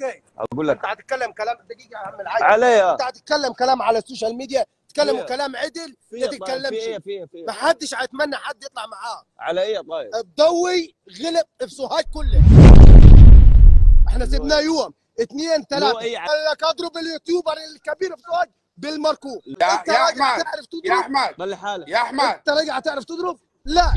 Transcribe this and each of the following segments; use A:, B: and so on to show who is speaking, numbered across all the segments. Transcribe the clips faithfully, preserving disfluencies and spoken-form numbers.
A: اوكي
B: اقول لك
A: انت هتتكلم كلام دقيقه يا عم العاج.
B: عليا
A: انت هتتكلم كلام على السوشيال ميديا، تتكلموا كلام عدل ما تتكلمش.
B: في ايه في ايه في ايه
A: ما حدش هيتمنى حد يطلع معاه.
B: على ايه طيب؟
A: الضوي غلب في سوهاج كله. احنا سيبناه يوم اثنين ثلاثه.
B: إيه؟
A: قال لك اضرب اليوتيوبر الكبير في سوهاج بالمركوب.
C: يا
A: انت
C: يا
A: راجع
C: احمد
A: تعرف تضرب؟
C: يا احمد
B: ضل حالك
C: يا احمد
A: انت راجع تعرف تضرب؟ لا.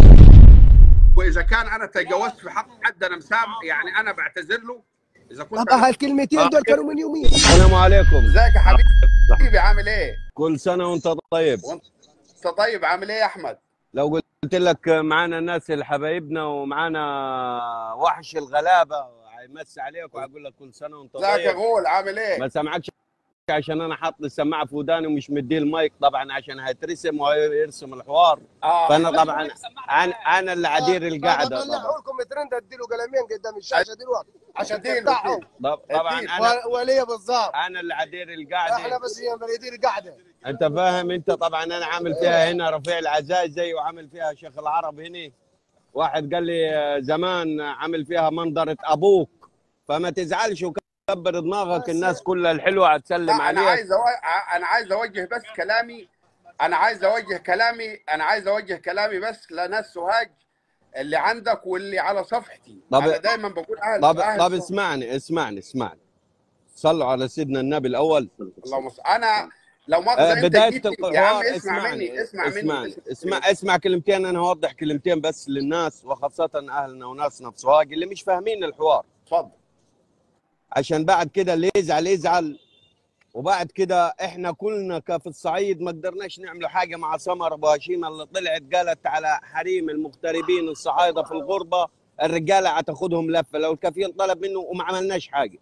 C: واذا كان انا تجاوزت في حق حد انا مسامح، يعني انا بعتذر له. اذا كنت
A: طب هالكلمتين دول كانوا من يومين.
B: السلام عليكم.
C: ازيك يا حبيبي، عامل ايه؟
B: كل سنه وانت طيب.
C: وانت طيب، عامل ايه يا احمد؟
B: لو قلت لك معانا الناس الحبايبنا ومعانا وحش الغلابه هيمسي عليك وهقول لك كل سنه وانت طيب.
C: ازيك يا غول، عامل ايه؟
B: ما سامعكش عشان انا حاطط السماعه في وداني ومش مديه المايك طبعا عشان هيترسم ويرسم الحوار.
C: آه.
B: فانا طبعا انا انا اللي عدير القعده.
A: طبعا لكم ترند اديله قلمين قدام الشاشه دلوقتي عشان
C: اديله
A: تفتحوا.
B: طبعا انا
A: وليه بالظبط
B: انا اللي عدير القعده.
A: احنا بس يدير القعده.
B: انت فاهم؟ انت طبعا انا عامل فيها هنا رفيع العزايزي وعامل فيها شيخ العرب هنا. واحد قال لي زمان عامل فيها منظره ابوك، فما تزعلش وكبر دماغك. الناس كلها الحلوه هتسلم عليك.
C: انا عايز أو... انا عايز اوجه بس كلامي انا عايز اوجه كلامي انا عايز اوجه كلامي بس لناس سوهاج اللي عندك واللي على صفحتي.
B: طب
C: انا دايما بقول اهل
B: طب
C: أهل
B: طب اسمعني اسمعني اسمعني صلوا على سيدنا النبي الاول.
C: اللهم صل. انا لو ما
B: آه
C: انت
B: بدايه
C: جيت
B: الحوار
C: يا عم اسمع
B: اسمعني
C: مني اسمع
B: اسمعني
C: مني
B: اسمع اسمع كلمتين. انا هوضح كلمتين بس للناس وخاصه اهلنا وناسنا في سوهاج اللي مش فاهمين الحوار.
C: اتفضل.
B: عشان بعد كده اللي يزعل يزعل. وبعد كده احنا كلنا كفي الصعيد ما قدرناش نعملوا حاجه مع سمر ابو هشيمه اللي طلعت قالت على حريم المغتربين الصعايده في الغربه الرجاله هتاخذهم لفه لو الكفيل طلب منه وما عملناش حاجه.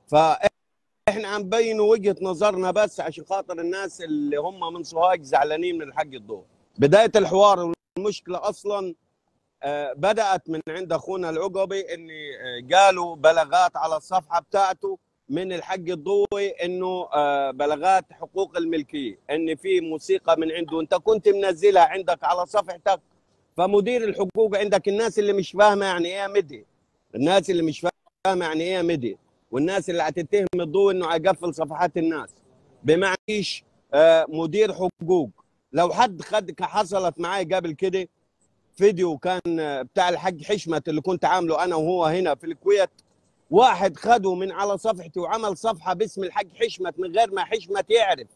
B: فاحنا عم بينوا وجهه نظرنا بس عشان خاطر الناس اللي هم من سوهاج زعلانين من الحق الضوء. بدايه الحوار والمشكله اصلا آه بدات من عند اخونا العقبي ان آه قالوا بلاغات على الصفحه بتاعته من الحق الضوئي انه آه بلاغات حقوق الملكيه ان في موسيقى من عنده انت كنت منزلها عندك على صفحتك. فمدير الحقوق عندك الناس اللي مش فاهمه يعني ايه ميديا، الناس اللي مش فاهمه يعني ايه ميديا، والناس اللي هتتهم الضوء انه هيقفل صفحات الناس بمعنيش آه مدير حقوق. لو حد خد حصلت معي قبل كده فيديو كان بتاع الحاج حشمت اللي كنت عامله انا وهو هنا في الكويت، واحد خده من على صفحتي وعمل صفحه باسم الحاج حشمت من غير ما حشمت يعرف،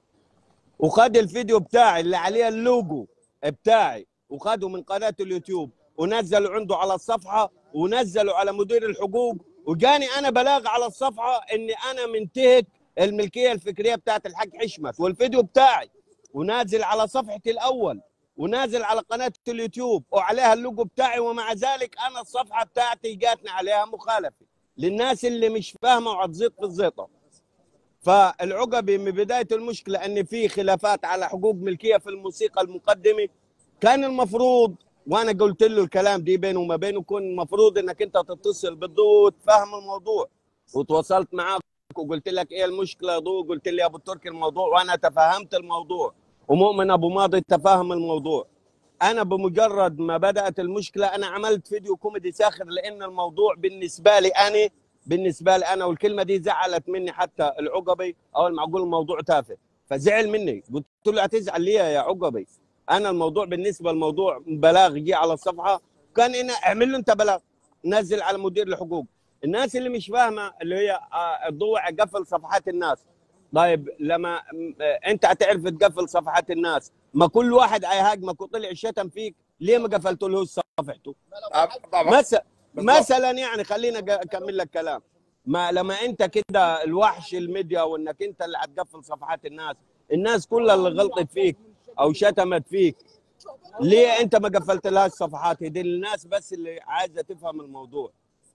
B: وخد الفيديو بتاعي اللي عليه اللوجو بتاعي وخده من قناه اليوتيوب ونزله عنده على الصفحه ونزله على مدير الحقوق، وجاني انا بلاغ على الصفحه اني انا منتهك الملكيه الفكريه بتاعت الحاج حشمت والفيديو بتاعي ونازل على صفحتي الاول ونازل على قناه اليوتيوب وعليها اللوجو بتاعي، ومع ذلك انا الصفحه بتاعتي جاتني عليها مخالفه للناس اللي مش فاهمه وهتزيط في الزيطه. فالعقبي من بدايه المشكله ان في خلافات على حقوق ملكيه في الموسيقى المقدمه. كان المفروض وانا قلت له الكلام دي بينه وما بينه كان المفروض انك انت تتصل بالضوء وتفهم الموضوع، وتواصلت معاك وقلت لك ايه المشكله يا ضوء، قلت لي يا ابو تركي الموضوع وانا تفهمت الموضوع، ومؤمن ابو ماضي تفهم الموضوع. انا بمجرد ما بدات المشكله انا عملت فيديو كوميدي ساخر لان الموضوع بالنسبه لي انا بالنسبه لي انا والكلمه دي زعلت مني حتى العقبي اول ما اقول الموضوع تافه فزعل مني. قلت له هتزعل ليه يا عقبي؟ انا الموضوع بالنسبه للموضوع بلاغ جه على الصفحه كان انا اعمل له انت بلاغ نزل على مدير الحقوق. الناس اللي مش فاهمه اللي هي الضوء قفل صفحات الناس. طيب لما انت هتعرف تقفل صفحات الناس ما كل واحد هيهاجمك وطلع شتم فيك ليه ما قفلتلهوش صفحته؟ مثلا مثلا يعني خلينا اكمل لك كلام. ما لما انت كده الوحش الميديا وانك انت اللي هتقفل صفحات الناس، الناس كلها اللي غلطت فيك او شتمت فيك ليه انت ما قفلت لهاش صفحات؟ دي الناس بس اللي عايزه تفهم الموضوع.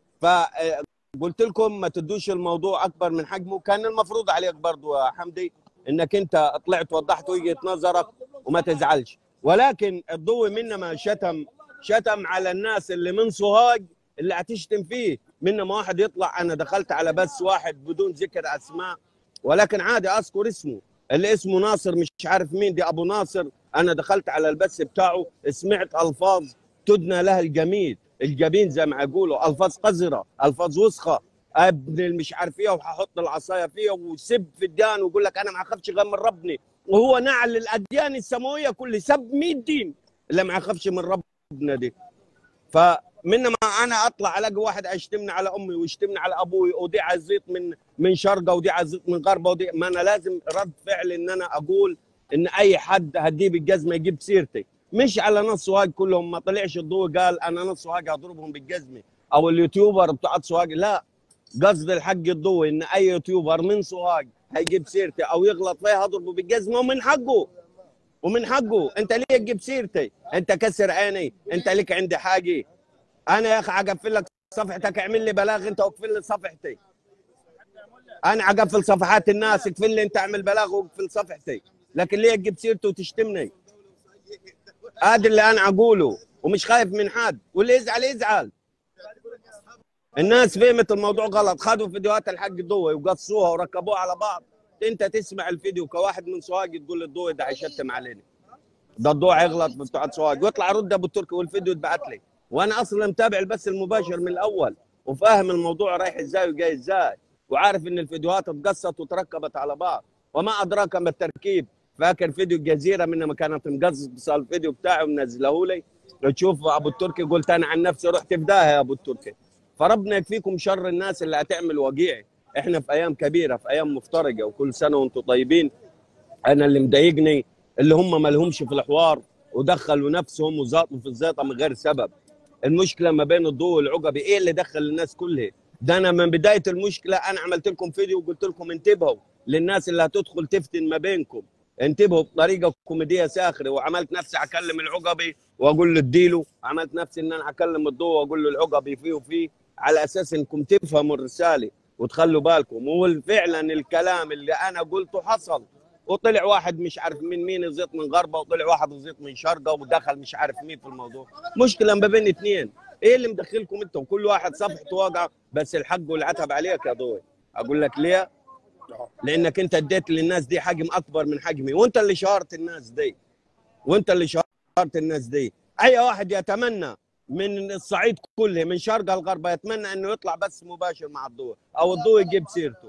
B: فقلت لكم ما تدوش الموضوع اكبر من حجمه. كان المفروض عليك برضو يا حمدي انك انت طلعت وضحت وجهه نظرك وما تزعلش، ولكن الضوء منا ما شتم شتم على الناس اللي من سوهاج اللي هتشتم فيه. من ما واحد يطلع انا دخلت على بس واحد بدون ذكر اسماء ولكن عادي اذكر اسمه اللي اسمه ناصر مش عارف مين دي ابو ناصر، انا دخلت على البث بتاعه سمعت الفاظ تدنى لها الجميل الجبين زي ما يقولوا، الفاظ قذره الفاظ وسخه ابن المش عارف ايه وهحط العصايه فيه وسب في الديان ويقول لك انا ما اخافش غير من ربنا، وهو نعل الاديان السماويه كل سب مية دين اللي ما اخافش من ربنا دي. فمنما انا اطلع الاقي واحد يشتمني على امي ويشتمني على ابوي، ودي عزيت من من شرقه ودي عزيت من غربه، ودي ما انا لازم رد فعل ان انا اقول ان اي حد هتجيب الجزمه يجيب سيرتي، مش على نص سوهاج كلهم. ما طلعش الضوء قال انا نص سوهاج هضربهم بالجزمه او اليوتيوبر بتاع سوهاج، لا، قصد الحق الضوء ان اي يوتيوبر من سوهاج هيجيب سيرتي او يغلط فيها هضربه بالجزمه، ومن حقه ومن حقه. انت ليه تجيب سيرتي؟ انت كسر عيني، انت ليك عندي حاجه؟ انا يا اخي هقفل لك صفحتك، اعمل لي بلاغ انت واقفل لي صفحتي. انا هقفل صفحات الناس، اقفل لي انت، اعمل بلاغ واقفل صفحتي، لكن ليه تجيب سيرتي وتشتمني؟ هذا اللي انا اقوله، ومش خايف من حد، واللي يزعل يزعل. الناس فهمت الموضوع غلط، خدوا فيديوهات الحق الضوء وقصوها وركبوها على بعض. انت تسمع الفيديو كواحد من سوهاج تقول الضوء ده هيشتم علينا، ده الضوء هيغلط في بتوع سوهاج، ويطلع رد ابو التركي والفيديو اتبعت لي، وانا اصلا متابع البث المباشر من الاول وفاهم الموضوع رايح ازاي وجاي ازاي، وعارف ان الفيديوهات اتقصت وتركبت على بعض. وما ادراك ما التركيب. فاكر فيديو الجزيره من لما كانت مقصص الفيديو بتاعي ومنزله لي، تشوف ابو التركي قلت انا عن نفسي رحت في داهيه يا ابو التركي. فربنا يكفيكم شر الناس اللي هتعمل وقيعي. احنا في ايام كبيره، في ايام مفترجه، وكل سنه وانتم طيبين. انا اللي مضايقني اللي هم ما لهمش في الحوار ودخلوا نفسهم وزاطوا في الزيطه من غير سبب. المشكله ما بين الضوء والعقبي، ايه اللي دخل الناس كلها؟ ده انا من بدايه المشكله انا عملت لكم فيديو وقلت لكم انتبهوا للناس اللي هتدخل تفتن ما بينكم، انتبهوا بطريقه كوميديه ساخره. وعملت نفسي اكلم العقبي واقول له اديله، عملت نفسي ان انا اكلم الضوء واقول له العقبي فيه وفيه، على اساس انكم تفهموا الرساله وتخلوا بالكم. وفعلا الكلام اللي انا قلته حصل، وطلع واحد مش عارف من مين يزيط من غربه، وطلع واحد يزيط من شرقه، ودخل مش عارف مين في الموضوع. مشكله ما بين اثنين، ايه اللي مدخلكم انتم؟ كل واحد صفحته واقعه، بس الحق والعتب عليك يا ضوي. اقول لك ليه؟ لانك انت اديت للناس دي حجم اكبر من حجمي، وانت اللي شهرت الناس دي، وانت اللي شهرت الناس دي. اي واحد يتمنى من الصعيد كله من شرقه لغربه يتمنى انه يطلع بس مباشر مع الضوء او الضوء يجيب سيرته.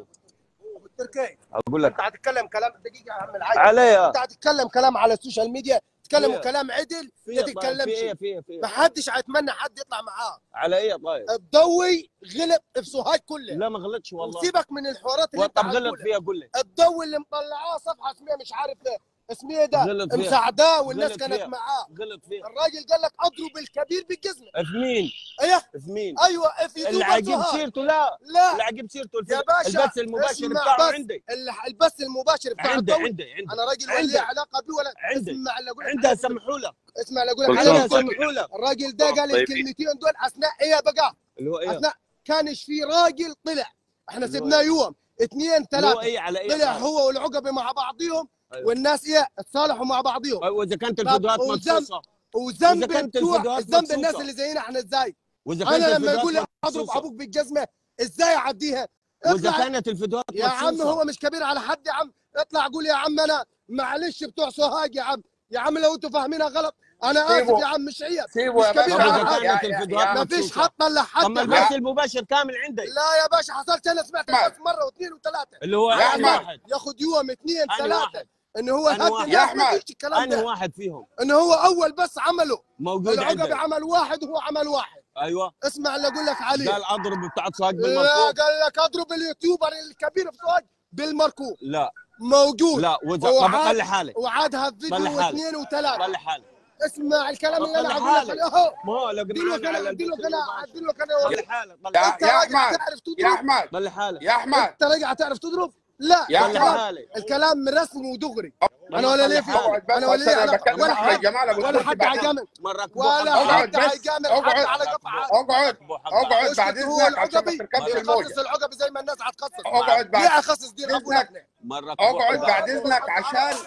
A: تركي
B: اقول لك
A: انت هتتكلم كلام دقيقه يا عم العاج،
B: عليا
A: انت هتتكلم كلام على السوشيال ميديا، تتكلموا كلام عدل، ما تتكلمش.
B: في ايه في ايه في
A: ما حدش هيتمنى حد يطلع معاه.
B: على ايه طيب؟
A: الضوي غلط في سوهاج كله.
B: لا ما غلطش والله.
A: سيبك من الحوارات اللي انت
B: طب غلط
A: هتقولها.
B: فيها قول لي.
A: الضوي اللي مطلعاه صفحه اسمها مش عارف اسمه ايه ده،
B: غلط فيها.
A: مساعداه والناس
B: غلط
A: كانت
B: فيها.
A: معاه.
B: غلط فيها.
A: الراجل قال لك اضرب الكبير بالجزمه.
B: في مين؟
A: ايه
B: في مين؟
A: ايوه في
B: اللي
A: يوتيوبر
B: هيجيب
A: سوهاج.
B: سيرته لا
A: لا
B: اللي هيجيب سيرته
A: يا باشا
B: البث المباشر
A: اسمع
B: بتاعه
A: بس.
B: عندي.
A: ال- البث المباشر بتاع
B: عندي
A: الضوي.
B: عندي عندي
A: انا راجل
B: عندي.
A: ولي علاقه بيه ولا
B: عندي.
A: اسمع اللي اقول لك
B: عندها
A: عليه.
B: سمحوا لك.
A: اسمع اللي اقول
D: كل
A: لك
D: سنة
A: عليه.
D: وأنت طيب.
B: سمحوا لك.
A: الراجل ده قال
D: طيب.
A: الكلمتين دول اثناء ايه بقى؟
B: اللي هو ايه؟
A: اثناء كانش في راجل طلع، احنا
B: اللي هو
A: سيبناه
B: إيه؟
A: يوم اثنين
B: اللي هو
A: ثلاثه
B: ايه على ايه؟
A: طلع
B: طيب.
A: هو والعقبي مع بعضيهم.
B: أيوة.
A: والناس ايه اتصالحوا مع بعضهم.
B: واذا كانت
A: طب
B: الفيديوهات
A: وذنب-
B: مدسوسه
A: وذنب
B: إذا كانت
A: بتوع
B: الفيديوهات
A: الذنب الناس
B: مدسوسة.
A: اللي زينا احنا ازاي؟
B: واذا كانت
A: انا لما يقول لي
B: الفيديوهات
A: اضرب
B: مدسوسة.
A: ابوك بالجزمه ازاي اعديها؟
B: واذا
A: اطلع
B: كانت الفيديوهات
A: يا عم،
B: مدسوسة.
A: هو مش كبير على حد يا عم. اطلع قول يا عم انا معلش بتوع سوهاج يا عم. يا عم لو انتوا فاهمينها غلط انا اسف
C: سيبه.
A: يا عم، مش عيب.
C: سيبه
A: مش
C: يا
A: كبير
B: طب
C: باشا.
A: على
B: اذا
A: حد.
C: يا-
B: كانت
C: يا-
B: الفيديوهات
C: يا-
A: ما فيش
B: مدسوسة.
A: حط الا حد.
B: طب ما
A: لا
B: البث المباشر كامل عندي.
A: يا باشا حصلت انا سمعت
B: ما-
A: بس مره واثنين وثلاثه.
B: اللي هو
C: يا
B: انهي
C: أحمد.
B: واحد؟
A: ياخد يوم اثنين
B: أنا
A: ثلاثه
B: واحد.
A: ان هو
B: أنا
A: يهدي
B: واحد.
A: الناس.
C: يا
A: ما
C: أحمد.
A: فيش الكلام
B: انهي
A: ده.
B: واحد فيهم؟
A: ان هو اول بس عمله
B: موجود
A: العقبي
B: عندي.
A: عمل واحد وهو عمل واحد.
B: ايوه
A: اسمع اللي اقول لك عليه.
B: قال اضرب بتاع سوهاج
A: لا
B: بالمرفوض.
A: قال لك اضرب اليوتيوبر الكبير في سوهاج بالمركوب.
B: لا
A: موجود.
B: لا وإذا-
A: وعاد-
B: طب خلي حالي
A: وعادها في
B: خلي
A: فيديو
B: حالي.
A: واثنين وثلاثه.
B: خلي حالي.
A: اسمع الكلام اللي انا
B: خلي
A: اقول لك
B: حالي.
A: عليه اهو.
B: ما هو لو
A: ادي له
B: معانا على
A: انا ادي له
B: البث
A: انا
B: المباشر.
A: ادي له انا.
B: خلي حالي طلع
C: يا
B: حالي.
A: انت
C: يا
A: راجع
C: أحمد.
A: تعرف
C: يا
A: تضرب؟
C: احمد
B: خلي حالي.
C: يا احمد
A: انت راجع تعرف تضرب؟ لا
C: يا
A: الكلام
B: أحمد.
A: الكلام رسمي ودغري.
B: ما
A: انا ولا
B: خلي
A: ليه في
B: حالي.
C: اقعد بس
A: انا ولا ليه
C: انا
A: علاقه
C: بكلم
A: ولا
C: احمد
A: حد
C: جمال ابو
A: ولا
C: التركي
A: حد
C: بعدين.
A: هيجامل
B: مرة
A: ولا
C: اقعد
A: حد
C: بس.
A: هيجامل حد
C: اقعد.
A: على قطعه.
C: اقعد اقعد
A: مشكلته
C: بعد
A: هو
C: اذنك عشان ما
A: العقبي
C: تركبش
A: يخصص
C: الموجه.
A: العقبي زي ما الناس هتخصص.
C: اقعد بعد
A: ليه اخصص دين ابونا
C: اذنك.
A: احنا؟
B: مرة
C: اقعد بعد اذنك عشان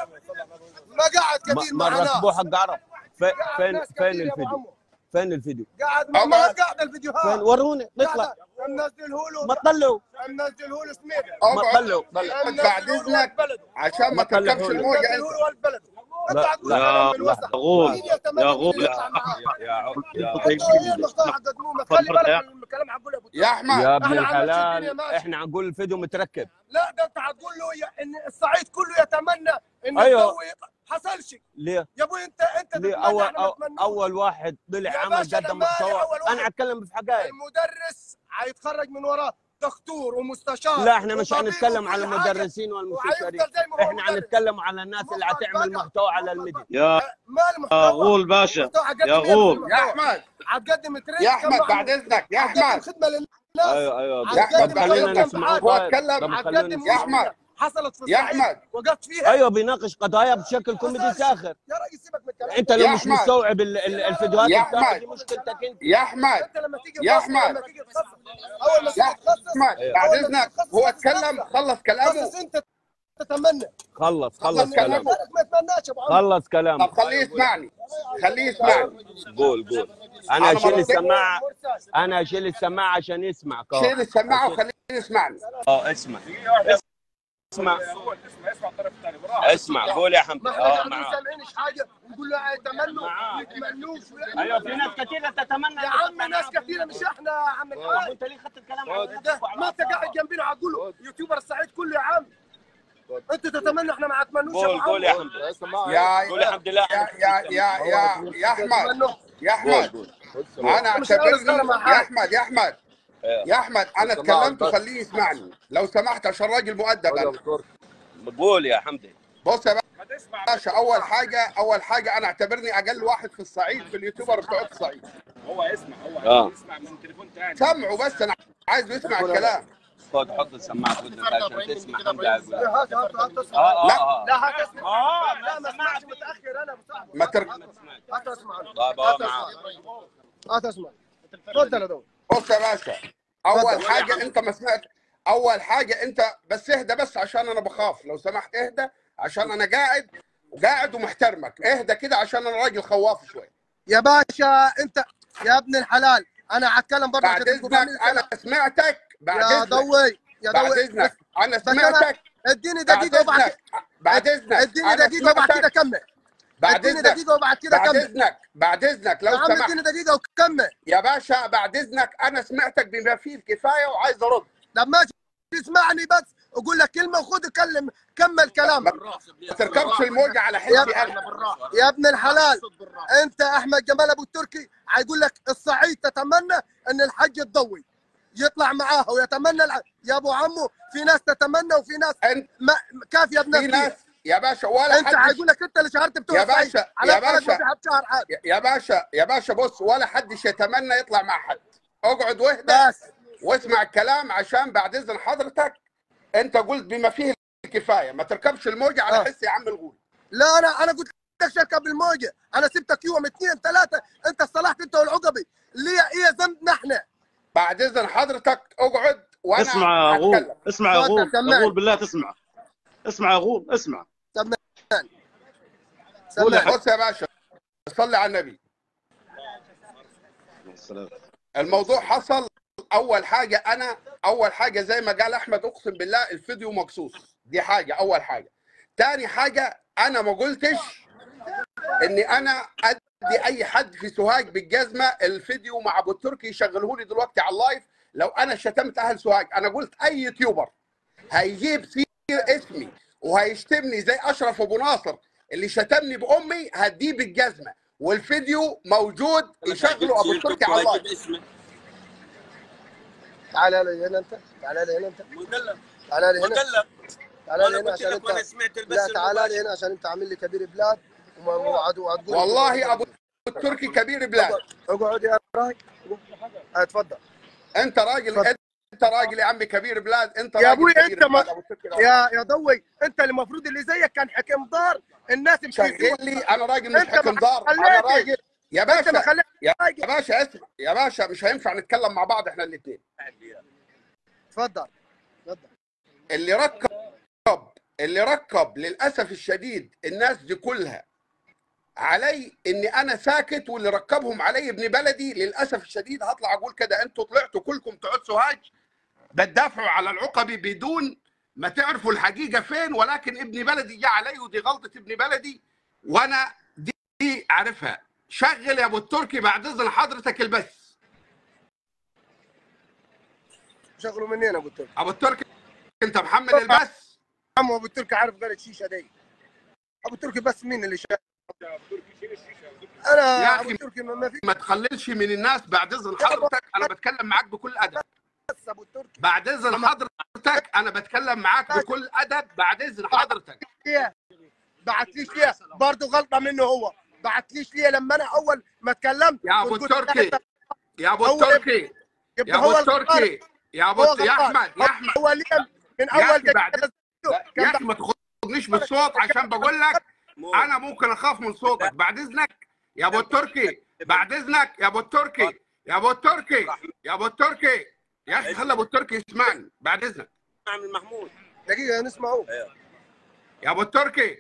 A: ما قاعد كبير مع
B: مرة
A: ناس.
B: كبوه حق عرب. في-
A: قاعد
B: فين
A: ناس
B: فين
A: كتير يا أبو
B: الفيديو؟
A: عمو.
B: فين الفيديو؟
A: قاعد ما ما
C: اقعد.
A: قاعد
B: فين
A: الفيديوهات.
B: وروني نطلع.
A: منزله له
B: ما تطلعوا
A: منزله له سميده.
B: ما
C: اقعد
B: تطلعوا طلع.
C: بعد اذنك عشان ما
B: ما تطلعوا
C: تركبش
B: لي.
C: الموجه
A: منزله
C: انت.
A: له البلد. انت
B: لا
A: هتقول
B: لا
A: كلام
D: يا
A: بالوسط.
D: غول
A: مين يتمنى
D: يا
A: مين
D: غول
A: اللي يطلع معاه؟
B: يا يا يا
A: انتوا ايه المقطع قدموه؟ ما تخلي بالك من الكلام هقول ابو
C: يا احمد
B: يا ابن
A: احنا عملش الدنيا
B: الحلال،
A: ماشي.
B: احنا هنقول الفيديو متركب.
A: لا ده انت هتقول له يا- ان الصعيد كله يتمنى ان
B: ايوه.
A: الجو يطلع. حصلش
B: ليه؟
A: يا ابوي. انت انت
B: ليه
A: تتمنى
B: اول
A: احنا ما
B: أو
A: نتمنوش.
B: اول واحد طلع
A: يا
B: عمل
A: باشا انا
B: قدم
A: مالي
B: محتوى؟
A: اول واحد.
B: انا هتكلم في حقائق.
A: المدرس هيتخرج من وراه دكتور ومستشار.
B: لا احنا مش
A: وطبيب
B: هنتكلم على
A: وكل حاجة.
B: المدرسين والمستشارين،
A: وهيفضل زي ما هو
B: احنا
A: مدرس.
B: هنتكلم على الناس اللي
A: مفرد
B: هتعمل
A: بقى.
B: محتوى على
A: مفرد
B: الميديا.
D: يا
A: بقى. مال محتوى
D: غول باشا
A: محتوى هقدم
D: يا
A: ايه في
D: غول.
A: المحتوى؟
C: يا احمد
A: هتقدم ترند
C: يا
A: كم
C: احمد
A: واحد؟
C: بعد اذنك يا
A: هتقدم
C: احمد
A: خدمه للناس.
B: ايوه ايوه
C: يا
B: طب
C: أحمد
B: طب
C: بعد
B: خلينا
C: إذنك.
B: نسمعه.
C: هو
B: طيب
C: اتكلم.
B: طب خلينا
A: هتقدم
C: يا
B: نسمعه.
C: أحمد.
A: حصلت في
C: يا
A: الصعيد
C: احمد
A: وقفت فيها.
B: ايوه بيناقش قضايا بشكل كوميدي ساخر.
A: يا راجل سيبك من الكلام
B: انت
A: ده.
B: لو
C: يا
B: مش
C: أحمد.
B: مستوعب ال- ال- الفيديوهات
C: يا
B: بتاعته
C: أحمد.
B: دي مشكلتك انت.
C: يا احمد
A: انت لما تيجي
C: يا
A: تخصص
C: أحمد.
A: لما تيجي تخصص اول ما
C: يا
A: تيجي تخصص
C: احمد بعد
A: أول ما
C: اذنك
A: تيجي تخصص
C: هو
A: خصص
C: اتكلم
A: خصص.
C: خلص كلامه.
A: خصص انت تتمنى.
B: خلص خلص
C: خلص
B: كلامه.
C: كلامه.
A: ما يتمناش يا ابو عمرو.
B: خلص كلامه.
C: طب خليه يسمعني خليه يسمعني.
B: قول قول. انا
C: أنا
B: اشيل
C: مرتين-
B: السماعه، انا اشيل السماعه عشان يسمعك. اه
C: شيل السماعه
B: أشيل-
C: وخليه يسمعني.
B: اه اسمع اسمع اسمع. قول يا حمد.
A: ما احنا
B: اه
A: قاعدين
B: معاه.
A: سامعينش حاجه ونقول له يتمنوا
B: معاه.
A: يتمنوش.
B: ايوه في ناس كثيره تتمنى.
A: يا عم ناس كثيره مش احنا يا عم الحاج.
B: انت ليه اخذت الكلام على
A: ده
B: نفسك وعلى
A: ما انت قاعد جنبينا هتقول له يوتيوبر الصعيد كله يا عم. انت تتمنى احنا ما نتمنوش يا ابو
B: قول قول يا
A: عمرو.
B: حمد.
C: يا
B: قول يا حمد لله.
C: يا يا يا يا يا احمد
A: تتمنوا.
C: يا احمد انا
A: مش أنا
C: اعتبرني
A: صار مع
C: يا
A: حد.
C: احمد يا احمد يا احمد انا اتكلمت وخليه يسمعني لو سمحت عشان راجل مؤدب انا.
B: قول يا حمدي.
C: بص يا باشا اول حاجه اول حاجه انا اعتبرني اقل واحد في الصعيد في اليوتيوبر بتوع الصعيد.
E: هو يسمع هو
B: اه
E: يسمع من تليفون ثاني.
C: سمعوا بس انا عايز يسمع الكلام.
B: خد حط السماعه في ودنك عشان تسمع حمدي يقول.
A: لا هات هات هات اسمع.
B: اه
C: لا.
B: اه
A: لا هات اسمع.
B: اه
A: لا ما اسمعش متاخر انا ابو صاحبي.
C: ما ترك
A: هات اسمع.
B: طيب اه
A: هات
B: معاه.
A: اسمع. هات اسمع. تفضل يا دول.
C: بص يا باشا اول حاجه انت ما سمعت اول حاجه انت بس اهدى بس عشان انا بخاف لو سمحت اهدى عشان انا قاعد وقاعد ومحترمك. اهدى كده عشان انا راجل خواف شويه.
A: يا باشا انت يا ابن الحلال انا هتكلم برضه
C: بعد اذنك انا سمعتك بعد
A: يا
C: اذنك
A: ضوي يا
C: بعد
A: ضوي
C: اذنك انا
A: بس انا
C: سمعتك
A: اديني
C: بعد
A: دقيقه وبعد
C: اذنك بعد اذنك
A: اديني
C: أنا
A: دقيقه وبعد كده
C: سمعتك.
A: كمل.
C: بعد
A: اديني
C: اذنك
A: دقيقه وبعد كده
C: بعد
A: كمل.
C: اذنك بعد اذنك
A: يا
C: لو
A: عم
C: سمحت
A: اديني دقيقه وكمل.
C: يا باشا بعد اذنك انا سمعتك بما فيه الكفايه وعايز ارد.
A: طب ماشي اسمعني بس اقول لك كلمه وخد كلم كمل كلامك.
C: ما تركبش الموجه على حسي انا.
A: يا ابن الحلال انت احمد جمال ابو التركي هيقول لك الصعيد تتمنى ان الحج الضوي يطلع معاها ويتمنى الع... يا ابو عمو في ناس تتمنى وفي ناس
C: انت
A: ما كيف يا ابن
C: في ناس
A: الكيف.
C: يا باشا ولا
A: انت
C: حد
A: هيقول لك انت اللي شهرت بتوع
C: يا
A: الصعيد
C: باشا
A: على
C: يا
A: القناة ما
C: باشا
A: في حد شهر حد.
C: يا باشا يا باشا بص ولا حد يتمنى يطلع مع حد. اقعد واهدى
A: بس
C: واسمع الكلام عشان بعد اذن حضرتك انت قلت بما فيه الكفايه ما تركبش الموجه على
A: آه.
C: حس يا عم الغول.
A: لا انا انا قلت لك اركب الموجه. انا سبتك يوم اثنين ثلاثه انت اصطلحت انت والعقبي ليه ايه ذنبنا احنا.
C: بعد اذن حضرتك اقعد وانا
D: اسمع يا غول
C: هتكلم.
D: اسمع يا غول
A: سمعني.
D: يا غول بالله تسمع. اسمع يا غول اسمع.
A: سمعني.
C: بص يا باشا صلي على النبي.
D: السلام.
C: الموضوع حصل اول حاجه انا اول حاجه زي ما قال احمد اقسم بالله الفيديو مقصوص. دي حاجه اول حاجه. تاني حاجه انا ما قلتش اني انا ادي اي حد في سوهاج بالجزمه. الفيديو مع ابو التركي يشغله لي دلوقتي على اللايف. لو انا شتمت اهل سوهاج انا قلت اي يوتيوبر هيجيب سير اسمي وهيشتمني زي اشرف ابو ناصر اللي شتمني بامي هديه بالجزمه. والفيديو موجود يشغله ابو التركي على اللايف.
A: تعال لي هنا انت تعال لي هنا انت
B: مكلم
A: تعال لي هنا
B: مكلم.
A: تعال لي
B: انا
A: هنا
B: قلت
A: عشان
B: لك وانا
A: انت
B: سمعت البث
A: لا تعال لي
B: المباشر.
A: هنا عشان انت عامل لي كبير بلاد وما- وعد- وهتقول
C: والله ابو التركي كبير بلاد.
A: اقعد يا راجل. اه، اتفضل
C: انت راجل
A: اتفضل.
C: انت راجل يا عمي كبير بلاد. انت
A: يا
C: راجل
A: ابوي
C: كبير
A: انت ما-
C: بلاد. أبو التركي راجل.
A: يا يا ضوي انت اللي المفروض اللي زيك كان حكم دار الناس اللي
C: شغل لي انا راجل مش
A: انت
C: حكم
A: ما
C: دار. انا
A: خليتش.
C: راجل يا
A: انت ما
C: باشا
A: خليت
C: يا
A: راجل.
C: باشا اسمع يا باشا مش هينفع نتكلم مع بعض احنا الاثنين.
A: اتفضل اتفضل.
C: اللي ركب اللي ركب للاسف الشديد الناس دي كلها علي اني انا ساكت واللي ركبهم علي ابن بلدي. للاسف الشديد هطلع اقول كده انتوا طلعتوا كلكم تعود سوهاج بتدافعوا على العقبي بدون ما تعرفوا الحقيقه فين. ولكن ابن بلدي جه علي ودي غلطه ابن بلدي وانا دي, دي عارفها. شغل يا ابو التركي بعد اذن حضرتك البث.
A: شغلوا منين ابو التركي؟
C: ابو التركي انت محمل البث؟
A: عمو ابو التركي عارف قال الشيشه دي. ابو التركي بس مين اللي شاف؟ انا
C: يا
A: ابو
C: اخي
A: التركي ما في
C: ما تقللش من الناس بعد اذن حضرتك، انا بتكلم معاك بكل ادب.
A: بس ابو التركي
C: بعد اذن حضرتك انا بتكلم معاك بكل ادب بعد اذن حضرتك.
A: ليه؟ بعتليش ليه؟ برضه غلطه منه هو. بعتليش ليه لما انا اول ما اتكلمت
C: يا ابو
A: وقلت
C: التركي يا ابو
A: هو
C: التركي
A: يبقى
C: يا ابو
A: هو
C: التركي يا ابو
A: هو
C: الت- يا
A: غلطان.
C: احمد يا احمد
A: هو ليه من
C: يا
A: اول
C: اخي بعد
A: دقيقه
C: يا اخي ما تاخدنيش بالصوت عشان بقول لك انا ممكن اخاف من صوتك. بعد اذنك يا ابو التركي بعد اذنك يا ابو التركي يا ابو التركي يا ابو التركي يا اخي خلي ابو التركي يسمعني بعد اذنك.
B: من محمود
A: دقيقه نسمعه.
C: يا ابو التركي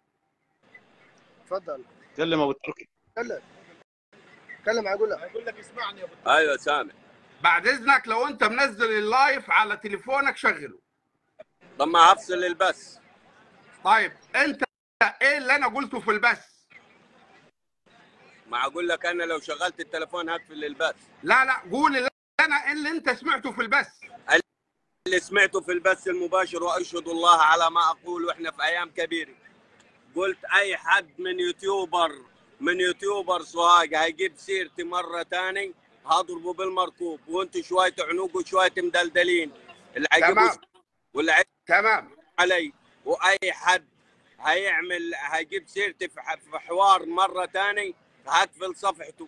A: تفضل
D: كلم ابو التركي.
A: كلم كلم اقول لك
E: اقول لك اسمعني يا ابو
B: ايوه سامع.
C: بعد اذنك لو انت منزل اللايف على تليفونك شغله.
B: طب ما هفصل البث.
C: طيب انت ايه اللي انا قلته في البث؟
B: ما اقول لك انا لو شغلت التليفون هقفل البث.
C: لا لا قول اللي انا اللي انت سمعته في البث.
B: اللي سمعته في البث المباشر واشهد الله على ما اقول واحنا في ايام كبيره. قلت اي حد من يوتيوبر من يوتيوبر سوهاج هيجيب سيرتي مره ثاني هضربه بالمركوب وانتم شويه عنوق وشويه مدلدلين اللي هيجيبوا واللي
C: تمام
B: علي. واي حد هيعمل هيجيب سيرتي في حوار مره ثاني هقفل صفحته.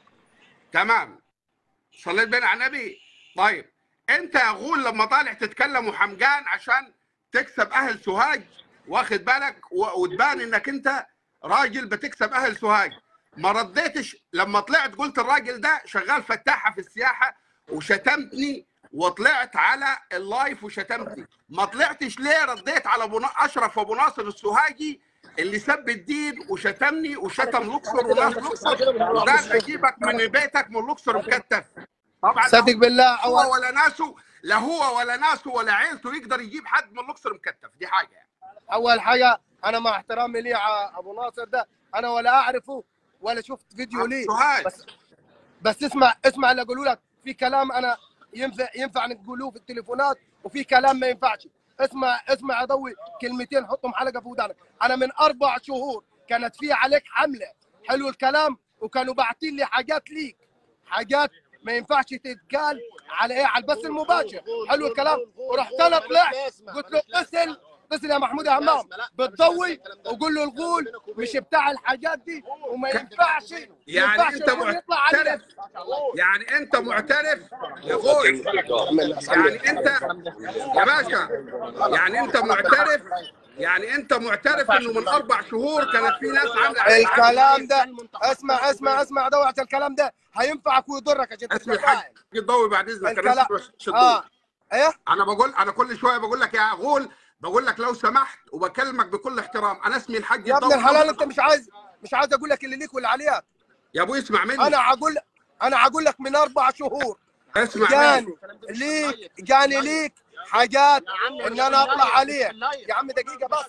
C: تمام. صليت بين على النبي. طيب انت يا غول لما طالع تتكلم وحمقان عشان تكسب اهل سوهاج واخد بالك وتبان انك انت راجل بتكسب اهل سوهاج، ما رديتش لما طلعت قلت الراجل ده شغال فتاحه في السياحه وشتمتني وطلعت على اللايف وشتمتني. ما طلعتش ليه رديت على ابو اشرف ابو ناصر السوهاجي اللي سب الدين وشتمني وشتم الاقصر وناس الاقصر وقال اجيبك من بيتك من الاقصر مكتف. طبعا
A: صدق بالله
C: هو ولا ناسه لا هو ولا ناسه ولا عيلته يقدر يجيب حد من الاقصر مكتف. دي حاجه يعني.
A: اول حاجه انا مع احترامي ليه ابو ناصر ده انا ولا اعرفه ولا شفت فيديو ليه، بس بس اسمع اسمع اللي اقوله لك. في كلام انا ينفع ينفع نقولوه في التليفونات وفي كلام ما ينفعش. اسمع اسمع اضوي كلمتين حطهم حلقه في ودانك. انا من اربع شهور كانت في عليك حمله حلو الكلام وكانوا باعتين لي حاجات ليك، حاجات ما ينفعش تتقال على ايه على البث المباشر. حلو الكلام. ورحت انا طلعت قلت له اتصل اتصل يا محمود يا همام بتضوي وقول له الغول مش بتاع الحاجات دي وما ينفعش
C: يعني انت
A: يطلع عليك.
C: يعني انت معترف يا غول يعني انت يا باشا يعني انت معترف يعني انت معترف انه من اربع شهور كانت في ناس عامله
A: الكلام ده. اسمع اسمع اسمع دوعة الكلام ده هينفعك ويضرك عشان
C: اسمع الحاج ضوي بعد اذنك.
A: الكلام اه ايه
C: انا بقول انا كل شويه بقول لك يا غول بقول لك لو سمحت وبكلمك بكل احترام. انا اسمي الحاج
A: يا ابن الحلال. انت مش عايز مش عايز اقول لك اللي ليك واللي عليك
C: يا ابوي. اسمع مني.
A: انا هقول انا هقول لك من اربع شهور
C: اسمع
A: جاني ليك جاني ليك حاجات ان انا اطلع عليها. يا عم دقيقه بس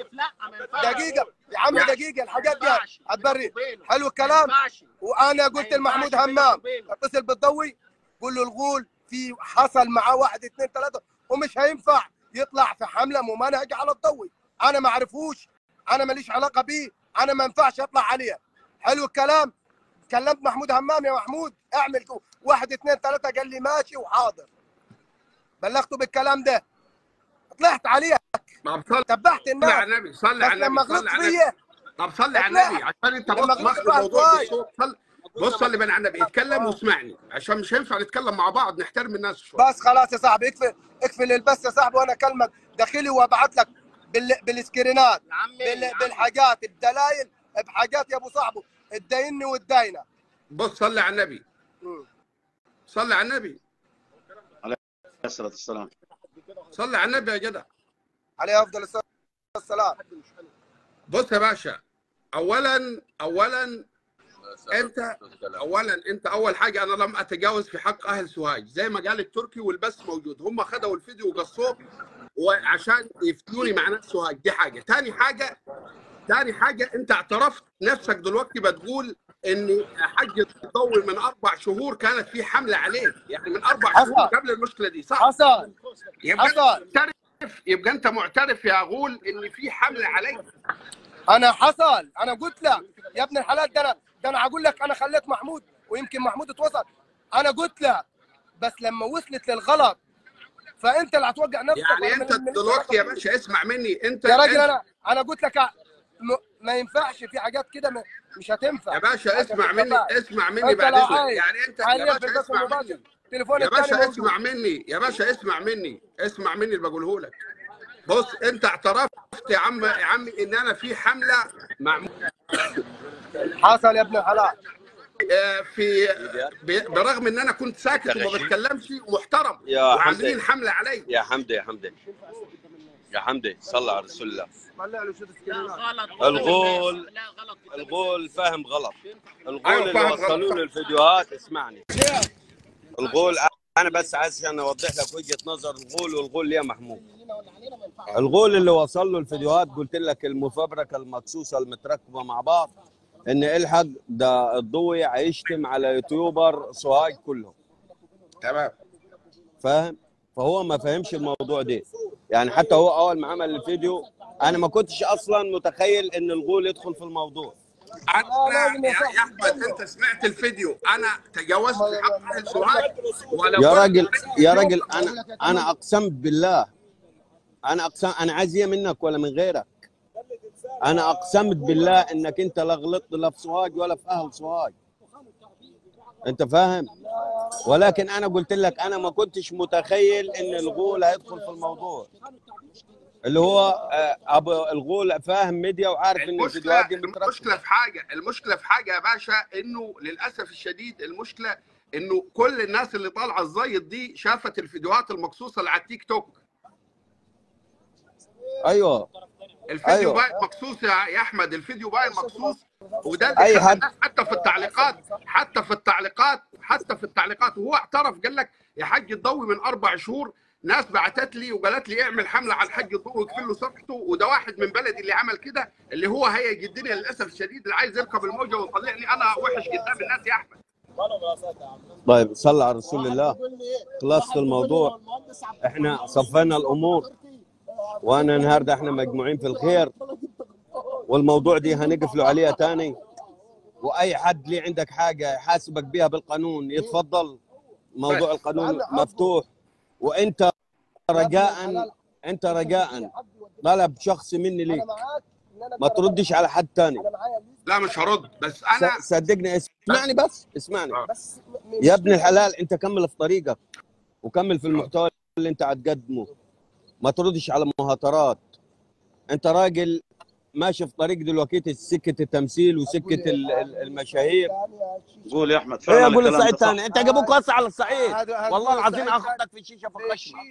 A: دقيقه يا عم دقيقه. الحاجات دي هتبري حلو الكلام. وانا قلت لمحمود همام اتصل بالضوي قول له الغول في حصل معاه واحد اثنين ثلاثه ومش هينفع يطلع في حمله ممنهجه على الضوي. انا ما اعرفوش انا ماليش علاقه بيه انا ما ينفعش اطلع عليها. حلو الكلام. كلمت محمود همام يا محمود اعمل واحد اثنين ثلاثه قال لي ماشي وحاضر. بلغته بالكلام ده طلعت عليك تبعت الناس.
C: صلي على النبي صلي على النبي صلي على النبي. طب صلي على النبي عشان انت بص ماخذ الموضوع بالصوت. صلي بص صلي بين على النبي اتكلم واسمعني عشان مش هينفع نتكلم مع بعض نحترم الناس شويه.
A: بس خلاص يا صاحبي اقفل اقفل البث يا صاحبي وانا اكلمك داخلي وابعت لك بال... بالسكرينات بال... بالحاجات الدلائل بحاجات يا ابو صاحبه اتدايني واتداينه.
C: بص صلي على النبي صلي على النبي
D: عليه الصلاه والسلام.
C: صلي على النبي يا جدع
A: عليه افضل الصلاه والسلام.
C: بص يا باشا اولا اولا انت اولا انت اول حاجه انا لم اتجاوز في حق اهل سوهاج زي ما قال التركي والبث موجود. هم خدوا الفيديو وقصوه وعشان يفتوني مع ناس سوهاج. دي حاجه. ثاني حاجه تاني حاجه انت اعترفت نفسك دلوقتي بتقول ان حج الضوء من اربع شهور كانت في حمله عليه، يعني من اربع
A: حصل.
C: شهور قبل المشكله دي، صح؟
A: حصل
C: يبقى
A: حصل.
C: انت معترف يبقى انت معترف يا غول ان في حمله عليك.
A: انا حصل، انا قلت لك يا ابن الحلال، ده انا ده انا هقول لك انا خليت محمود، ويمكن محمود اتوصل. انا قلت لك بس لما وصلت للغلط فانت اللي هتوجع نفسك.
C: يعني انت دلوقتي يا باشا اسمع مني، انت
A: يا راجل
C: انت
A: انا انا قلت لك م... ما ينفعش في حاجات كده م... مش هتنفع
C: يا باشا
A: عشان
C: اسمع مني،
A: تتفاعل.
C: اسمع مني
A: انت
C: بعد
A: لو
C: اذنك،
A: عايز
C: يعني انت يا
A: حاليا
C: باشا
A: بالبث
C: اسمع
A: المباشر
C: مني،
A: التليفون
C: يا
A: الثاني
C: باشا
A: موجود.
C: اسمع مني، يا باشا اسمع مني، اسمع مني اللي بقوله لك. بص انت اعترفت يا عم يا عمي ان انا في حمله معموله
A: حصل يا ابن الحلال.
C: في ب- برغم ان انا كنت ساكت وما بتكلمش ومحترم
B: يا
C: وعاملين
B: حمدي.
C: حمله علي.
B: يا حمدي يا حمدي يا حمدي صلى على رسول الله.
E: غلط.
B: الغول
E: لا غلط.
B: الغول فاهم غلط. الغول
C: أيوة
B: اللي
C: فاهم
B: وصلوا
C: غلط.
B: له الفيديوهات، اسمعني. الغول انا بس عشان اوضح لك وجهه نظر الغول، والغول ليه محمود. الغول اللي وصل له الفيديوهات قلت لك المفبركه المدسوسه المتركبه مع بعض، ان الحق ده الضوي هيشتم على يوتيوبر سوهاج كلهم.
C: تمام.
B: فاهم؟ فهو ما فهمش الموضوع ده. يعني حتى هو اول ما عمل الفيديو انا ما كنتش اصلا متخيل ان الغول يدخل في الموضوع.
C: انا يا يا احمد انت سمعت الفيديو، انا تجاوزت حق اهل سوهاج ولا
B: يا
C: قلت
B: راجل يا
C: الفيديو؟
B: راجل انا انا اقسمت بالله، انا اقسم انا عايز ايه منك ولا من غيرك؟ انا اقسمت بالله انك انت لا غلطت لا في سوهاج ولا في اهل سوهاج. انت فاهم؟ ولكن انا قلت لك انا ما كنتش متخيل ان الغول هيدخل في الموضوع، اللي هو آه، ابو الغول فاهم ميديا وعارف ان
C: المشكله
B: الفيديوهات دي
C: المشكله
B: متركبه.
C: في حاجه، المشكله في حاجه يا باشا، انه للاسف الشديد المشكله انه كل الناس اللي طالعه الزيط دي شافت الفيديوهات المقصوصه اللي على التيك توك.
B: ايوه
C: الفيديو
B: أيوة.
C: باين مقصوص يا يا احمد، الفيديو باين مقصوص، وده اللي
B: أي
C: خلى
B: حد.
C: الناس حتى في التعليقات حتى في التعليقات حتى في التعليقات وهو اعترف قال لك يا حاج الضوي من اربع شهور ناس بعتت لي وقالت لي اعمل حمله على الحاج الضوي واقفل له صفحته، وده واحد من بلدي اللي عمل كده، اللي هو هيج الدنيا للاسف الشديد، اللي عايز يركب الموجه ويطلعني انا وحش قدام الناس يا احمد.
B: طيب صلى على رسول الله. خلصت الموضوع، احنا صفينا الامور، وانا النهارده احنا مجموعين في الخير، والموضوع دي هنقفلوا عليها تاني. واي حد ليه عندك حاجه يحاسبك بيها بالقانون يتفضل، موضوع القانون مفتوح. وانت رجاء انت رجاء طلب شخصي مني ليك، ما تردش على حد تاني.
C: لا مش هرد، بس انا
B: صدقني اسمعني بس اسمعني يا ابن الحلال، انت كمل في طريقك وكمل في المحتوى اللي انت هتقدمه، ما تردش على مهاترات. انت راجل ماشي في طريق دلوقتي سكه التمثيل وسكه المشاهير.
D: قول يا احمد
B: ايه
D: فعلا
B: اقول
D: الكلام
B: الصعيد
D: ده صح.
B: ثاني؟ انت جابوك واسع على الصعيد، والله العظيم اخذك في الشيشه في الخشمه.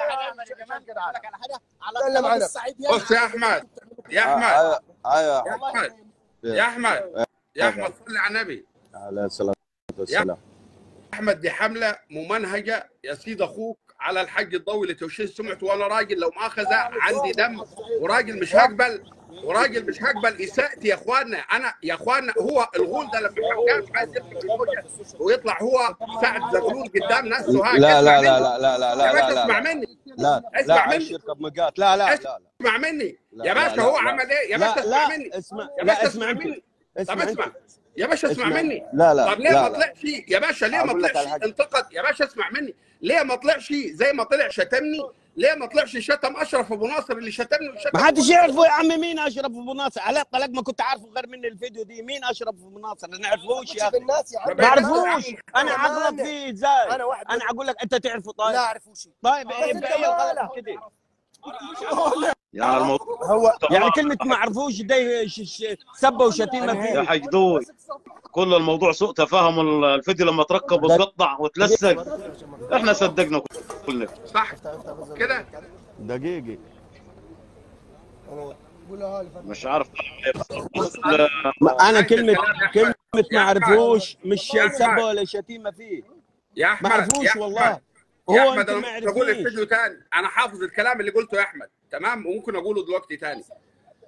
C: بص يا احمد يا احمد
B: ايوه
C: يا احمد يا احمد يا احمد صل على النبي
B: عليه الصلاه والسلام.
C: احمد دي حمله ممنهجه يا سيد اخوك على الحاج الضوي لتوشيش سمعته، وانا راجل لو مؤاخذه عندي دم، وراجل مش هقبل وراجل مش هقبل اساءتي يا اخواننا. انا يا اخواننا هو الغول ده لما حكاش عايز يركب الموجه ويطلع هو سعد زغلول قدام ناس سوهاج.
B: لا لا
C: اسمع
B: لا لا لا لا
C: يا باشا،
B: لا
C: اسمع
B: لا
C: مني
B: لا
C: اسمع
B: لا
C: مني
B: يركب مقات. لا لا لا
C: اسمع مني
B: لا
C: يا
B: لا
C: باشا.
B: لا
C: هو
B: لا
C: عمل ايه يا
B: لا
C: باشا؟
B: لا
C: اسمع مني
B: اسمع
C: يا
B: لا
C: باشا،
B: اسمع
C: اسمع
B: انت
C: مني. طب
B: اسمع
C: اسمع
B: انت
C: يا باشا، اسمع
B: اسمع.
C: مني.
B: لا لا
C: طب ليه
B: لا
C: ما
B: لا.
C: طلعش يا باشا؟ ليه ما
B: أقول لك
C: طلعش
B: على حاجة.
C: انتقد يا باشا؟ اسمع مني. ليه ما طلعش زي ما طلع شتمني؟ ليه ما طلعش شتم اشرف ابو ناصر اللي شتمني وشتم؟
B: ما حدش يعرفه يا عم مين اشرف ابو ناصر. على الطلاق ما كنت عارفه غير من الفيديو دي. مين اشرف ابو ناصر؟ ما نعرفوش يا اخي. ما اعرفوش. انا اغلط فيه ازاي؟
A: انا واحد
B: انا اقول لك انت تعرفه. طيب
A: لا اعرفوش.
B: طيب ايه ايه الغلط كده؟
D: يعني الموضوع
A: هو
B: يعني كلمه ما اعرفوش ده ش- ش- سبه وشتيمه
D: يا
B: فيه.
D: حاج ضوي كل الموضوع سوء تفاهم. الفيديو لما تركب وتقطع وتلسق احنا صدقنا كلنا
C: صح كده.
B: دقيقه
D: مش عارف.
B: ما انا كلمه كلمه ما
C: يا
B: اعرفوش مش
C: يا
B: سبه
C: أحمد.
B: ولا شتيمه فيه.
C: يا
B: ما
C: احمد
B: اعرفوش
C: يا
B: والله.
C: أحمد.
B: هو
C: يا احمد
B: يمكن
C: انا
B: ما
C: ممكن اقول
B: يعرفنيش.
C: الفيديو تاني، انا حافظ الكلام اللي قلته يا احمد، تمام، وممكن اقوله دلوقتي تاني.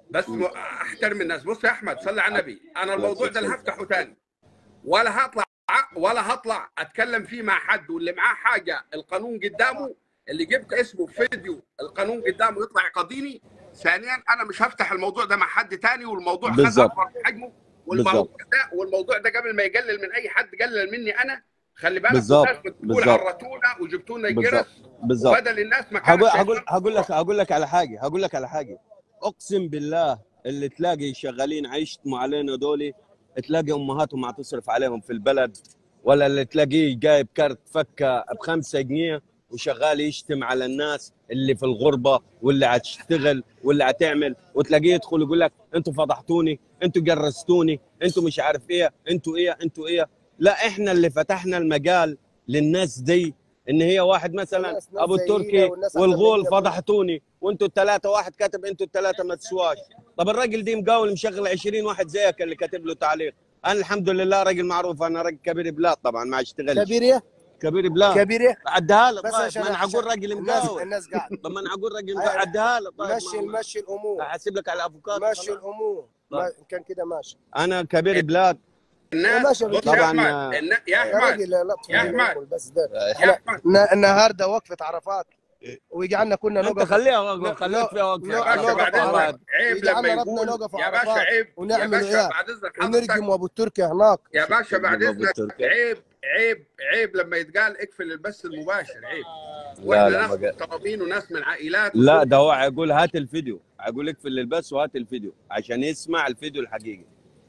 C: بس م... احترم الناس. بص يا احمد صلي على النبي، انا الموضوع ده اللي هفتحه تاني ولا هطلع ولا هطلع اتكلم فيه مع حد، واللي معاه حاجه القانون قدامه، اللي جبت اسمه في فيديو القانون قدامه يطلع يقاضيني. ثانيا انا مش هفتح الموضوع ده مع حد تاني، والموضوع خد
B: بالظبط.
C: اكبر من حجمه، والموضوع ده والموضوع ده قبل ما يقلل من اي حد قلل مني انا. خلي بالك
B: بالظبط
C: الناس بتقول
B: بالظبط
C: عرتونا وجبتوا لنا
B: بالظبط
C: الجرس،
B: بالظبط.
C: وبدل الناس ما كانت
B: هقول هقول
C: شايفة-
B: هقول لك هقول لك على حاجه هقول لك على حاجه اقسم بالله اللي تلاقي شغالين عيشتموا علينا دولي، تلاقي امهاتهم ما تصرف عليهم في البلد، ولا اللي تلاقيه جايب كارت فكه بخمسة جنيه وشغال يشتم على الناس اللي في الغربه واللي هتشتغل واللي هتعمل، وتلاقيه يدخل يقول لك انتوا فضحتوني، انتوا جرستوني، انتوا مش عارف ايه، انتوا ايه انتوا ايه. لا احنا اللي فتحنا المجال للناس دي، ان هي واحد مثلا
A: ناس- ناس
B: ابو
A: زينا
B: التركي
A: والناس
B: والغول
A: أحسن مننا.
B: فضحتوني وانتوا الثلاثه، واحد كاتب انتوا الثلاثه ما تسواش. طب الراجل دي مقاول مشغل عشرين واحد زيك اللي كاتب له تعليق. انا الحمد لله راجل معروف، انا راجل كبير بلاد طبعا ما اشتغلش.
A: كبيرة
B: كبير بلاد
A: كبيرة
B: عدها له.
A: بس
B: طيب
A: عشان
B: ما انا هقول
A: عشان
B: راجل
A: الناس
B: مقاول.
A: الناس قاعدة
B: طب ما انا هقول راجل
A: أيوة.
B: مقاول عدها له. طيب
A: مشي
B: ما-
A: مشي الامور
B: احاسب لك على الافوكاتو
A: مشي
B: خلاص.
A: الامور
B: طيب.
A: ما كان كده ماشي
B: انا كبير بلاد
C: الناس.
A: ماشي
C: بص يا
B: طبعاً،
C: احمد
B: آه،
C: النا- يا
A: يا
C: احمد
A: راجل لا
C: يا
A: تفضل
C: أحمد.
A: الأمور بس ده
C: يا
A: احنا
C: احمد
A: ن- النهارده وقفه عرفات ويجعلنا كنا
B: انت
A: نوقف
B: خليها
A: ن-
B: وقفه، خليك فيها وقفه.
C: يا باشا
A: نوقف
C: بعد
B: والله
C: اذنك عيب لما
A: يجعلنا ربنا
C: يقول
A: نوقف
C: يا باشا
A: عرفات
C: عيب يا
A: ونعمل
C: باشا
A: ايه
C: بعد اذنك حضرتك
A: ونرجم ابو التركي هناك.
C: يا باشا بعد
B: ابو
C: اذنك
B: التركي.
C: عيب عيب عيب لما يتقال اقفل البث المباشر، عيب.
B: لا
C: واحنا
B: لا
C: ناس
B: ما قال.
C: محترمين وناس من عائلات
B: لا
C: وكل-
B: ده هو هيقول هات الفيديو، هيقول اقفل البث وهات الفيديو عشان يسمع الفيديو الحقيقي.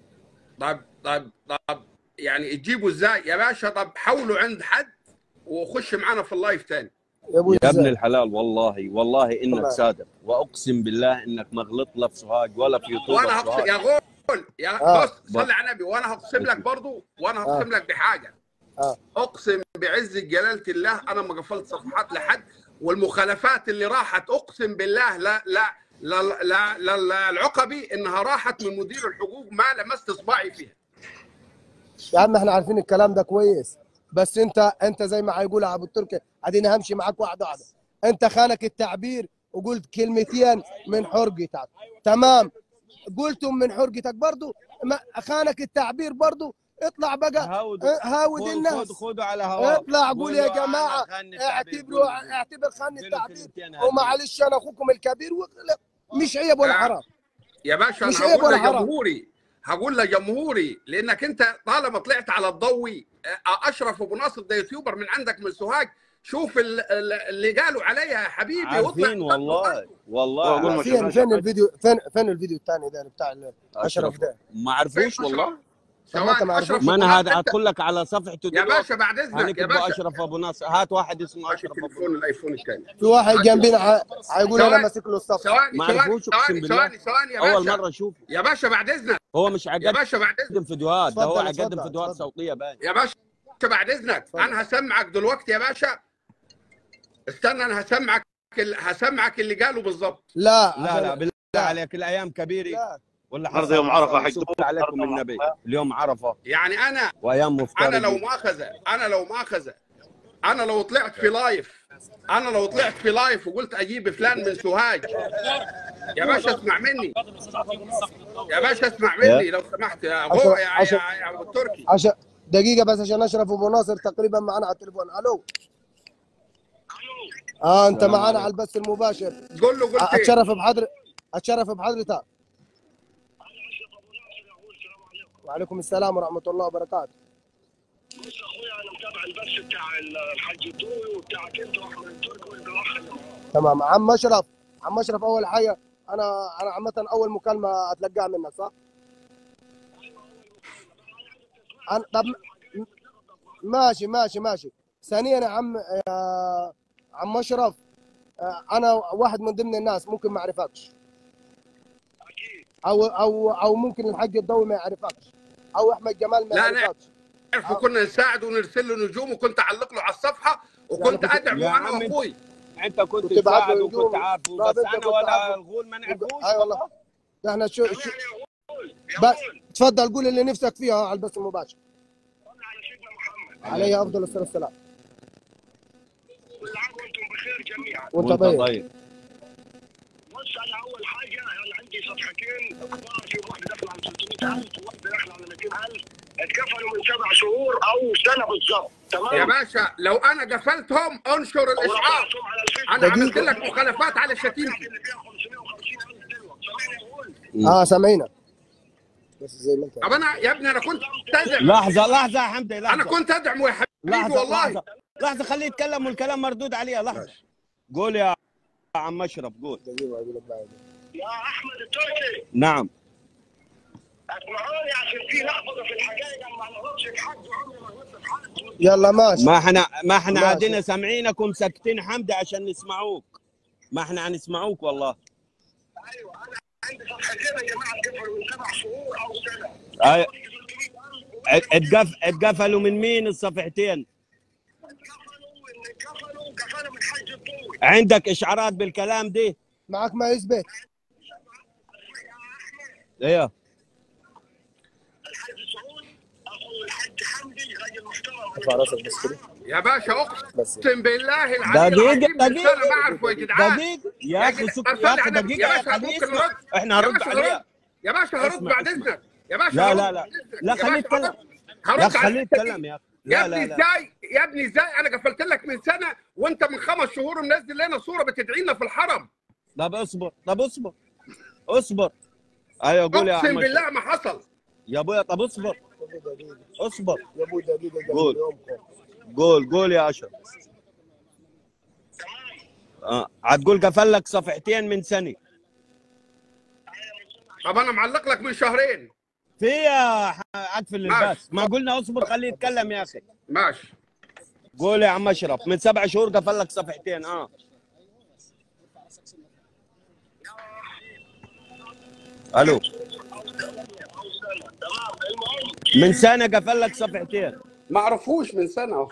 C: طب طب طب يعني تجيبوا ازاي يا باشا؟ طب حولوا عند حد وخش معانا في اللايف تاني.
A: يا ابوي
B: يا ابن
A: ازاي
B: الحلال والله والله انك
A: طبعا.
B: صادق، واقسم بالله انك ما غلطت لا في سوهاج ولا في يوتيوب
C: وانا هقسم
B: سوهاج.
C: يا غول يا
A: آه.
C: بص صلي على النبي، وانا هقسم لك برضو، وانا هقسم لك بحاجه.
A: اه
C: اقسم بعز جلاله الله انا ما قفلت صفحات لحد، والمخالفات اللي راحت اقسم بالله لا لا لا لا, لا, لا العقبي انها راحت من مدير الحقوق ما لمست اصبعي فيها.
A: يا عم احنا عارفين الكلام ده كويس، بس انت انت زي ما هيقول ابو التركي ادينا همشي معاك واحده واحده. انت خانك التعبير وقلت كلمتين من حرقتك، تمام، قلتم من حرقتك برضو، ما خانك التعبير برضو. اطلع بقى
B: هاود
A: هاود
B: خد
A: الناس،
B: خدوا على هوا.
A: اطلع قول يا جماعه اعتبروا اعتبر خان التعبير ومعلش انا اخوكم الكبير واغلق. مش عيب ولا حرام
C: يا باشا
A: مش
C: انا
A: عيب
C: هقول
A: ولا حرام.
C: لجمهوري هقول لجمهوري لانك انت طالما طلعت على الضوي اشرف ابو ناصر ده يوتيوبر من عندك من سوهاج، شوف ال- ال- اللي قالوا عليا يا حبيبي
B: عارفين والله والله
D: أقول
B: عارفين.
D: ما
A: فين
D: شفناش
A: فين
D: حاجة.
A: الفيديو فين فين الفيديو الثاني ده بتاع اشرف ده؟
B: ما عرفوش والله.
A: طب ما انت ما
C: اشرف
A: عرفوش.
B: ما
C: أبو
B: انا
C: ناصر.
B: هدخل لك على صفحته
C: يا
B: دلوقتي
C: باشا بعد اذنك يا
B: هنكتبوا
C: باشا
B: اشرف ابو ناصر. هات واحد اسمه
C: هات
B: اشرف ابو
C: التليفون
B: ناصر.
C: الايفون الثاني.
A: في واحد جنبنا ح- هيقول انا
C: ثواني.
A: ماسك له الصفحه.
C: ثواني
B: ما
C: ثواني
B: عرفوش اقسم
C: ثواني
B: بالله.
C: ثواني ثواني يا
B: اول
C: باشا
B: مره اشوفه.
C: يا باشا بعد اذنك
B: هو مش
C: يا
B: هيقدم
C: باشا بعد اذنك
B: فيديوهات، ده هو
A: اتفضل،
B: هيقدم
A: اتفضل،
B: فيديوهات
A: اتفضل.
B: صوتيه باين.
C: يا باشا بعد اذنك
A: اتفضل.
C: انا هسمعك دلوقتي يا باشا. استنى انا هسمعك ال- هسمعك اللي قالوا بالظبط.
A: لا
B: لا
A: عشان-
B: لا بالله عليك الايام كبيري
A: لا
B: ولا
D: النهارده يوم عرفه
B: حصل
D: حيدوم
B: عليكم النبي. اليوم عرفه
C: يعني انا
B: وايام
C: انا لو
B: مفترض.
C: مؤاخذه انا لو مؤاخذه انا لو طلعت في لايف انا لو طلعت في لايف وقلت اجيب فلان من سوهاج، يا باشا اسمع مني يا باشا اسمع مني لو سمحت يا
A: عشان-
C: غو يا
A: عشان-
C: يا يا ابو التركي.
A: عشان دقيقه بس عشان اشرف ابو ناصر تقريبا معنا على التليفون. الو اه انت
B: السلام
A: معنا
B: عليكم.
A: على البث المباشر.
C: قول له قلت ايه؟
A: اتشرف بحضر اتشرف بحضرتك. وعليكم السلام ورحمه الله وبركاته.
F: بص اخويا انا متابع البث بتاع الحاج الدوي وبتاعك انت واحمد التركي وانت واخد
A: تمام عم اشرف. عم اشرف اول حاجه انا انا عامه اول مكالمه اتلقاها منك صح؟ أنا طب م- ماشي ماشي ماشي. ثانيا يا عم يا عم اشرف آه، انا واحد من ضمن الناس ممكن ما اعرفكش او او او ممكن الحاج الضوي ما يعرفكش او احمد جمال ما
C: لا، لا.
A: يعرفكش.
C: عرف وكنا نساعد ونرسل له نجوم وكنت اعلق له على الصفحه وكنت
A: يعني كنت-
C: ادعمه
B: يا
C: انا
B: عم
C: واخوي.
B: انت كنت
A: كنت بعت
B: تساعد
A: له
B: وكنت
A: نجوم.
B: عارفه
A: لا،
B: بس
A: أنت
B: انا
A: كنت
B: ولا
A: عارفه.
B: الغول ما نعرفوش.
A: اي والله احنا شو, شو
F: يا غول يا
A: بس
F: غول
A: تفضل قول اللي نفسك فيها على البث المباشر.
F: صل على سيدنا محمد
A: عليه افضل الصلاه والسلام.
F: كل عام وانتم بخير جميعا.
A: وانت
B: وانت
A: طيب.
B: طيب.
F: بص انا اول حاجه انا عندي صفحتين كبار، في واحده داخله على ثلاثمية ألف وواحده داخله على مئتين ألف، اتكفلوا من سبع شهور او سنه بالظبط. تمام
C: يا باشا لو انا قفلتهم انشر الاشعار. انا عملت لك مخالفات على شتيمتي.
A: اه سامعينك بس زي ما انت.
C: طب انا يا ابني انا كنت ادعم.
B: لحظه لحظه يا حمدي لحظه.
C: انا كنت ادعمه يا حبيبي
B: لحظه
C: والله.
B: لحظه لحظه خليه يتكلم والكلام مردود عليه. لحظه. قول يا عم اشرف قول.
F: يا احمد التركي.
B: نعم.
F: اسمعوني عشان في لخبطه في الحقيقه، ما نغلطش في حد وعمري ما غلطت في حد.
A: يلا ماشي.
B: ما احنا ما احنا
A: ماشي.
B: عادين سامعينك ومسكتين حمدي عشان نسمعوك. ما احنا هنسمعوك والله.
F: ايوه انا عندي صفحتين يا جماعه اتقفلوا من سبع شهور او سنه.
B: ايوه اتقف اتقفلوا من مين الصفحتين؟
F: اتقفلوا ان اتقفلوا قفلوا من حج الطوي.
B: عندك اشعارات بالكلام دي؟
A: معك ما يثبت.
B: ايوه
F: الحاج سعود اخو الحاج حمدي راجل محترم.
A: ارفع راسك بس كده.
C: يا باشا
A: بس.
C: اقسم بالله العلي
B: دقيقة
C: العظيم من
B: دقيقة
C: سنه ما اعرفه يا جدعان.
B: دقيقة يا اخي سك...
C: طب
B: يا
C: صلي
B: اخي
C: على النبي.
B: دقيقة
C: يا
B: يا
C: باشا
B: حبيبي
C: ممكن
B: اسمع.
C: نرد؟
B: احنا
C: يا
B: هنرد
C: باشا
B: عليها.
C: هرد. يا باشا هرد
B: اسمع،
C: بعد
B: اسمع.
C: اذنك. يا باشا
B: لا
C: هرد
B: لا لا
C: بعد إذنك.
B: لا
C: يا
B: خليه
C: باشا
B: يتكلم.
C: هرد.
B: يا
C: هرد
B: اخي
C: على
B: خليه
C: الحتة
B: يتكلم
C: دي.
B: يا اخي.
C: يا
B: لا
C: ابني
B: لا لا
C: ازاي يا ابني ازاي انا قفلت لك من سنه وانت من خمس شهور منزل لنا صوره بتدعي لنا في الحرم.
B: طب اصبر طب اصبر اصبر. ايوه قول يا عم
C: اقسم
B: اشرف.
C: بالله ما حصل.
B: يا ابويا طب اصبر اصبر.
A: يا ابوي دقيقه
B: قول. قول قول يا اشرف. اه هتقول قفل لك صفحتين من سنه.
C: طب انا معلق لك من شهرين.
B: في عطف اللباس ما قلنا اصبر خليه يتكلم يا اخي.
C: ماشي.
B: قول يا عم اشرف من سبع شهور قفل لك صفحتين. اه الو من سنه قفل لك صفحتين.
C: ما اعرفوش من سنه.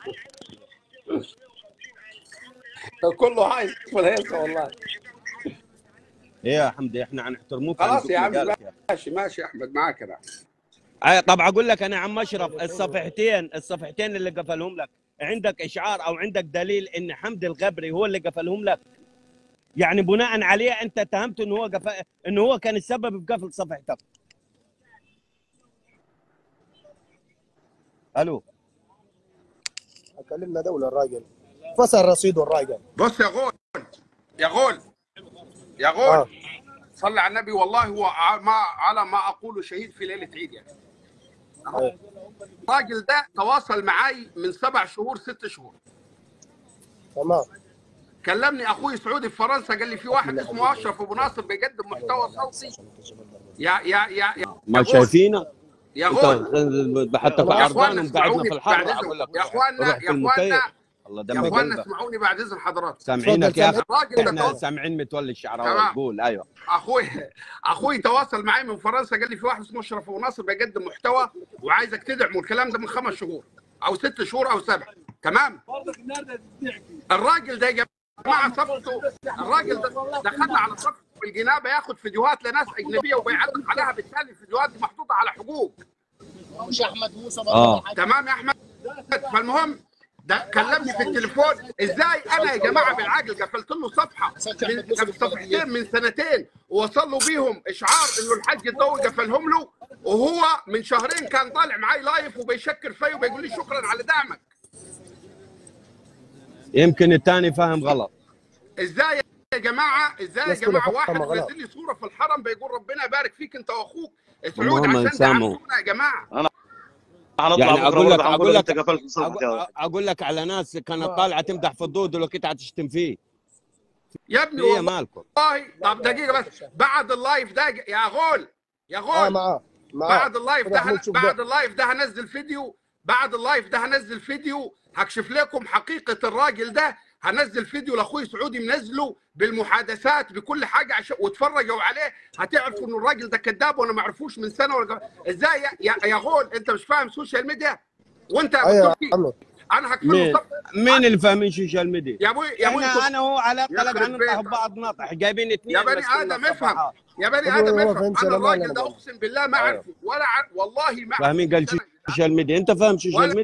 C: كله عايز في الهيصه والله.
B: ايه يا حمدي احنا هنحترموك.
C: خلاص يا عم
B: مجالك يا
C: ماشي ماشي يا احمد معاك انا.
B: أي طب اقول لك انا يا عم اشرف الصفحتين الصفحتين اللي قفلهم لك عندك اشعار او عندك دليل ان حمدي الغبري هو اللي قفلهم لك؟ يعني بناء عليه انت اتهمته انه هو قفل انه هو كان السبب في قفل صفحتك. الو
A: كلمنا دوله الراجل فصل رصيده الراجل.
C: بص يا غول يا غول يا غول
A: آه.
C: صلي على النبي. والله هو ع- ما على ما اقول شهيد في ليله عيد يعني.
A: أيوة.
C: الراجل ده تواصل معي من سبع شهور ست شهور.
A: تمام.
C: كلمني اخوي سعودي في فرنسا قال لي في واحد اسمه اشرف ابو ناصر بيقدم محتوى صوتي. يا يا يا يا
B: ما
C: غول.
B: شايفينك
C: يا غول
B: انت حتى
C: يا اخوانا
B: عرضانهم قاعدنا
C: اسمعوني
B: في
C: بعد
B: الحر اقول لك
C: اذنكم. يا اخوانا
B: روح في
C: يا
B: المكيف.
C: اخوانا
B: الله
C: يا
B: دم
C: اخوانا
B: قلبك.
C: اسمعوني بعد اذن حضراتكم.
B: سامعينك يا اخي.
C: الراجل ده
B: احنا
C: تواصل.
B: سامعين متولي الشعراوي.
C: تمام.
B: قول ايوه.
C: اخوي اخوي تواصل معي من فرنسا قال لي في واحد اسمه اشرف ابو ناصر بيقدم محتوى وعايزك تدعمه. الكلام ده من خمس شهور او ست شهور او سبع. تمام. الراجل ده يا جماعه صفته الراجل ده دخلنا على صفحه في الجنابه ياخد فيديوهات لناس اجنبيه وبيعلق عليها. بالتالي الفيديوهات دي محطوطه على حقوق.
E: مش احمد موسى
B: اه
C: تمام يا احمد. فالمهم ده كلمني في التليفون. ازاي انا يا جماعه بالعقل قفلت له صفحه من صفحتين من سنتين ووصل له بيهم اشعار انه الحاج الضوء قفلهم له وهو من شهرين كان طالع معي لايف وبيشكر فيا وبيقول لي شكرا على دعمك.
B: يمكن الثاني فاهم غلط.
C: ازاي يا جماعه ازاي يا
A: بس كده
C: جماعه
A: فهم
C: واحد
A: غلط.
C: نزل لي صوره في الحرم بيقول ربنا يبارك فيك انت واخوك سعود
B: اللهم
C: عشان
B: يسامحه.
C: دعمتونا يا جماعه.
D: هنطلع
B: يعني
D: بكره
B: اقول لك
D: برضه
B: اقول
D: حنقول
B: لك
D: انت قفلت صفحتك.
B: اقول لك على ناس كانت طالعه تمدح في الضود ولقيتها تشتم فيه.
C: يا ابني
B: هي
C: والله
B: مالكم.
C: طب دقيقه بس بعد اللايف ده يا غول يا
A: اه
C: غول
A: معاه معاه.
C: بعد اللايف ده هن...
A: محمود شوف
C: بعد
A: ده.
C: اللايف ده هنزل فيديو. بعد اللايف ده هنزل فيديو هكشف لكم حقيقه الراجل ده. هنزل فيديو لاخوي سعودي منزله بالمحادثات بكل حاجه عشان واتفرجوا عليه هتعرفوا انه الراجل ده كذاب وانا ما اعرفوش من سنه ولا ازاي يا, يا, يا غول انت مش فاهم سوشيال ميديا وانت
A: ايوه
C: بتقول
A: يا عمي.
C: انا هكفل
B: مين
C: له
B: مين اللي فاهمين سوشيال ميديا؟
C: يا ابوي يا ابوي
B: احنا انا وهو على قلق
C: يخرب
B: ننطح
C: بيتك.
B: ببعض نطح جايبين اثنين
C: يا بني
B: ماسكين
C: ادم افهم
B: الصفحات.
C: يا بني
A: أبوي
C: ادم
A: هو
C: افهم
A: فهمت
C: انا
A: أنا
C: الراجل
A: مالي
C: ده
A: أنا.
C: اقسم بالله ما
B: أيوه.
C: اعرفه ولا عارف والله ما
B: فاهمين قال
C: أعرفه.
B: سوشيال ميديا. انت فاهم سوشيال
C: ولا-
B: ميديا؟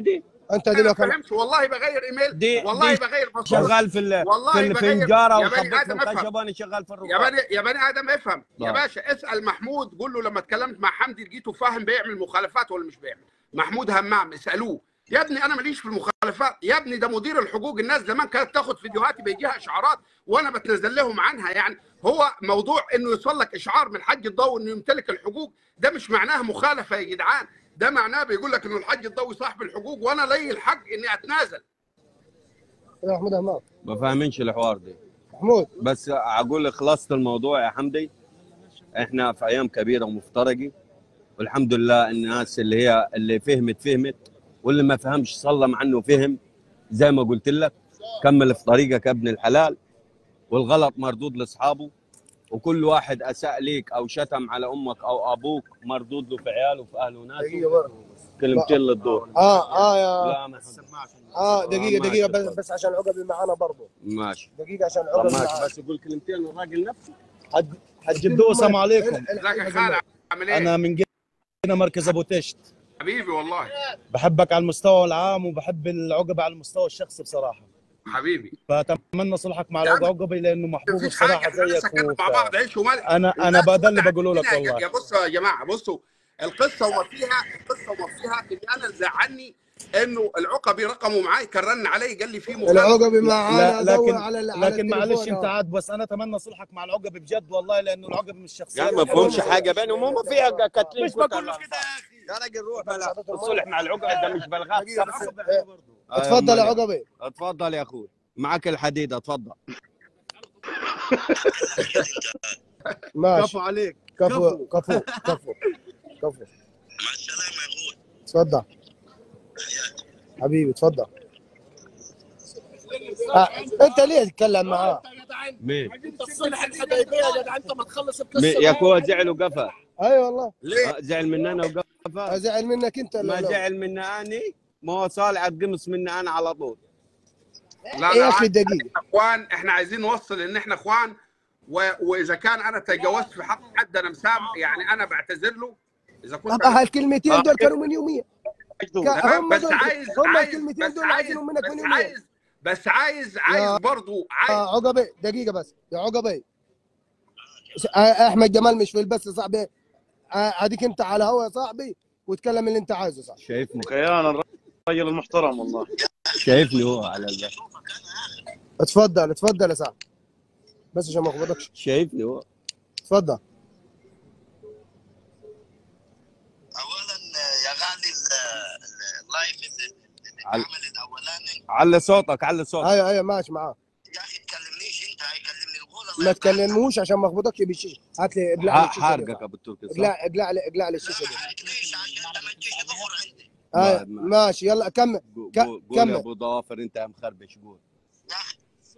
A: انت
C: انا
A: دلوقتي
C: ما فهمش والله، بغير ايميل
B: دي
C: والله
B: دي
C: بغير باسورد
B: شغال في ال-
C: والله
B: في
C: بغير.
B: الفنجاره
C: يا بني
B: وخبيت في
C: ادم افهم،
B: الخشب وانا شغال في
C: يا
B: الرقاق.
C: بني يا بني ادم افهم يا
B: طيب.
C: باشا. اسال محمود، قول له لما اتكلمت مع حمدي لقيته فاهم بيعمل مخالفات ولا مش بيعمل. محمود همام اسالوه يا ابني، انا ماليش في المخالفات يا ابني، ده مدير الحقوق. الناس زمان كانت تاخد فيديوهاتي بيجيها اشعارات وانا بتنزل لهم عنها. يعني هو موضوع انه يوصل لك اشعار من حج الضوء انه يمتلك الحقوق، ده مش معناه مخالفه يا جدعان، ده معناه بيقول لك انه الحج الضوئي صاحب الحقوق وانا لي الحق اني اتنازل.
A: يا محمود همام
B: ما فاهمينش الحوار ده.
A: محمود
B: بس اقول لك خلاصه الموضوع يا حمدي، احنا في ايام كبيره ومفترجه، والحمد لله الناس اللي هي اللي فهمت فهمت، واللي ما فهمش صلى مع انه فهم. زي ما قلت لك كمل في طريقك يا ابن الحلال، والغلط مردود لاصحابه، وكل واحد اساء ليك او شتم على امك او ابوك مردود له في عياله وفي اهله وناسه.
A: دقيقه برضه
B: كلمتين للدور.
A: اه اه يا
B: لا ما حد.
A: اه دقيقه
B: آه،
A: دقيقه
B: ماشي.
A: بس, بس عشان عقبي معانا برضه.
B: ماشي.
A: دقيقه عشان
B: طب
A: عقبي
B: ماشي،
A: معانا.
B: بس يقول كلمتين للراجل نفسه.
G: حج حج الدو، السلام عليكم.
C: ازيك يا خالد عامل ايه؟
G: انا من جنة مركز ابو تشت.
C: حبيبي والله
G: بحبك على المستوى العام وبحب العقبه على المستوى الشخصي بصراحه،
C: حبيبي.
G: فاتمنى صلحك مع
C: يعني
G: العقبه لانه محبوب
C: مفيش
G: بصراحه
C: حاجه، احنا لسه
G: زيك.
C: كنا مع بعض عيش وملح.
G: انا انا ده اللي بقوله لك
C: يا-
G: والله.
C: يا بصوا يا جماعه، بصوا القصه وما فيها، القصه وما فيها ان انا اللي زعلني انه العقبي رقمه معاي كررن علي قال لي في مخالفه.
A: العقبي معانا
G: لا
A: ضوء
G: لكن
A: على ال- على
G: لكن معلش
A: التليفون.
G: انت عاد، بس انا اتمنى صلحك مع العقبه بجد والله، لانه العقبه مش شخصيه.
B: يعني ما فهمش حاجه بينهم، هم فيها كاتلين.
G: مش بقول له كده يا اخي.
B: يا راجل روح بلا الصلح مع العقبه، ده مش بلغات.
A: دقيقة بس. اتفضل يا عقبي.
B: اتفضل يا اخوي، معك الحديده، اتفضل.
A: ماشي
G: كفو عليك.
A: كفو كفو كفو كفو.
F: مع السلامه يا اخوي.
A: اتفضل حبيبي اتفضل. آه. انت ليه تتكلم معاه؟
B: مين؟
E: انت الصلح الحديبيه يا جدع، انت ما تخلص القصه.
B: مين يا اخوي؟ زعل وقفا.
A: اي والله.
B: ليه؟ زعل مننا وقفا؟
A: ازعل منك انت ولا
B: ما
A: لا؟
B: زعل مني اني، ما هو صالح تقمص مني انا على طول.
C: لا
A: يا اخي
C: لا
A: دقيقه.
C: اخوان، احنا عايزين نوصل ان احنا اخوان، و... واذا كان انا تجاوزت في حق حد انا مسامح، يعني انا بعتذر له اذا كنت
A: طب هالكلمتين
C: آه.
A: دول كانوا من يومين.
C: تمام،
A: هم
C: بس
A: دول-
C: عايز
A: هم
C: عايز
A: الكلمتين
C: بس
A: دول
C: عايز
A: عايزينهم منك من
C: بس
A: يومين.
C: عايز بس عايز عايز برضه عايز.
A: آه عقبي دقيقه بس يا عقبي. آه احمد جمال مش في البث يا صاحبي. اديك انت على هوا يا صاحبي وتكلم اللي انت عايزه صاحبي.
B: شايفني
D: كيان الرجل المحترم والله.
B: شايفني هو على البث.
A: اتفضل اتفضل يا صاحبي، بس عشان ما اخبطكش.
B: شايفني هو.
A: اتفضل.
F: اولا يا غالي ال- ال- اللايف اللي اللي
B: عل-
F: اتعمل الاولاني،
B: علي صوتك، علي صوتك.
A: ايوه ايوه ماشي معاه.
F: يا اخي تكلمنيش انت، هيكلمني الغول.
A: ما تكلموش عشان ما اخبطكش بالشيشه. هات لي اقلع لي الشيشه دي.
B: حارقك ابو تركي صح؟
A: اقلع اقلع لي اقلع لي الشيشه
F: ما
A: دي.
F: حركنيش عشان انت ما تجيش تظهر عندي.
A: آه
B: ما- ما-
A: ماشي يلا كمل.
B: قول-
A: ك-
B: قول قول
A: كمل.
B: يا ابو ضوافر، انت يا مخربش، قول.
F: يا اخي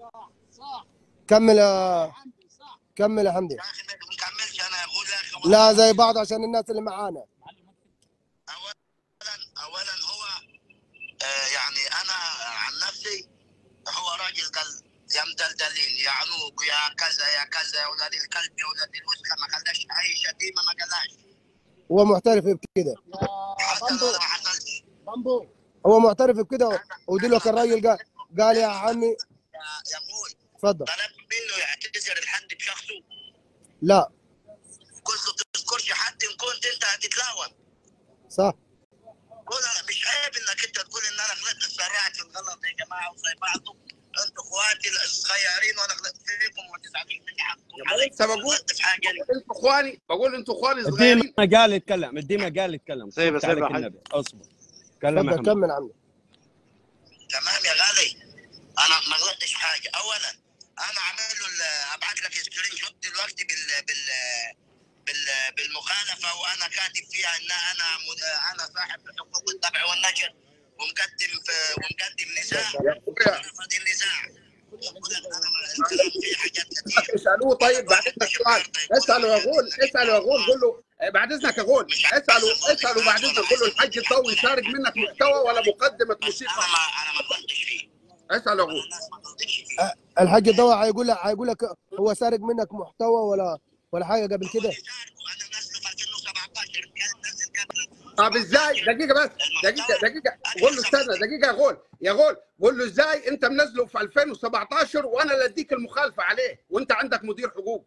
A: كمل يا كمل يا حمدي.
F: يا اخي ما بنكملش انا يا غول يا اخي.
A: لا زي بعض عشان الناس اللي معانا.
F: اولا اولا هو آه يعني انا عن نفسي، هو راجل قال يا مدلدلين يا عنوق يا كذا يا كذا يا ولاد الكلب يا ولاد الوسخه، ما خلاش اي شتيمه، ما قالهاش.
A: هو معترف بكده.
F: حتى لو انا ما حصلش.
E: بامبو
A: هو معترف بكده. ودلوقتي الراجل قال قال يا عمي.
F: يا يا اخوي
A: اتفضل.
F: طلبت منه يعتذر لحد بشخصه،
A: لا
F: قلت له تذكرش حد ان كنت انت هتتلون.
A: صح.
F: قول انا مش عيب انك انت تقول ان انا غلطت، اتسرعت في الغلط يا جماعه وزي بعضه، انتوا اخواتي الصغيرين وانا غلطت فيكم وما تزعلوش مني حقكم.
C: لسه بقول
F: غلطت في حاجه.
C: انتوا اخواني، بقول انتوا اخواني
B: الديما
C: صغيرين.
B: قال يتكلم، الديما قال يتكلم.
D: سيبه
B: صبت عليك
D: سيبه حاج.
B: النبي. اصبر. كلم يا
A: اتفضل
B: حمد.
A: كمل عمي.
F: تمام يا غالي، انا ما غلطتش في حاجه. اولا انا عامل له ال- ابعت لك سكرين شوت دلوقتي بال بال بال بالمخالفه، وانا كاتب فيها ان انا مد- انا صاحب حقوق الطبع والنشر، ومقدم في ومقدم نزاع ورفض النزاع. وأقول لك انا ما- الكلام فيه حاجات كثير.
C: اسالوه طيب بعد اذنك سؤال، اساله يا غول، اساله يا غول، قول له آه، بعد اذنك يا غول، اساله اساله بعد اذنك، قول له الحج الضوئي سارق منك محتوى ولا مقدمه
F: انا
C: موسيقى؟
F: ما انا ما غلطتش فيه.
C: اساله يا غول.
F: الناس ما غلطتش فيه.
A: الحاج الضوء هيقول لك هيقول لك هو سارق منك محتوى ولا ولا حاجه قبل كده.
F: انا نازله في ألفين وسبعطعش، كان نازل قبل
C: طب ازاي؟ دقيقه بس، دقيقه دقيقه قول له استنى دقيقه يا غول، يا غول قول له ازاي انت منزله في ألفين وسبعتاشر وانا اللي اديك المخالفه عليه وانت عندك مدير حقوق.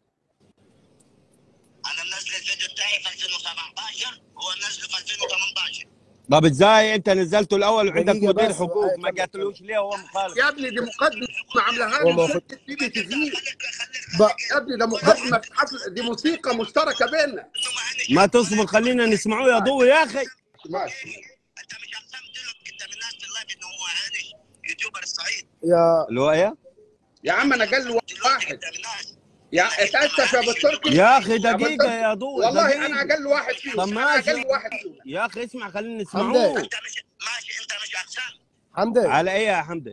F: انا منزل الفيديو بتاعي في ألفين وسبعتاشر وهو منزله في ألفين وثمانية عشر.
B: طب ازاي انت نزلته الاول وعندك
H: دقيقة
B: مدير
H: بس.
B: حقوق
H: آه،
B: ما
H: كمل،
B: قاتلوش ليه وهو مخالف؟
C: يا ابني دي مقدمه عاملاها
H: هو ما
C: لي
H: هو-
C: شركه بي بي تي في.
H: بقى
C: يا ابني ده مقدمه في حفل، دي موسيقى مشتركه بيننا.
B: ما تصبر خلينا نسمعوه يا ضوي يا اخي.
C: ماشي.
F: انت مش اقسمت له قدام الناس في اللايف انه هو هانش يوتيوبر الصعيد.
H: يا
B: اللي هو ايه؟
C: يا عم انا قال له واحد
F: قدام الناس.
C: يا اتاسف يا ابو تركي.
B: يا اخي دقيقة يا ضوي
C: والله
B: دقيقة.
C: انا اقل واحد فيهم.
B: طب
C: انا
B: ماشي.
C: اقل واحد فيهم.
B: يا اخي اسمع خلينا
H: حمدي.
B: نسمعوه.
F: انت مش ماشي، انت مش اقسام
H: حمدي
B: على ايه يا حمدي؟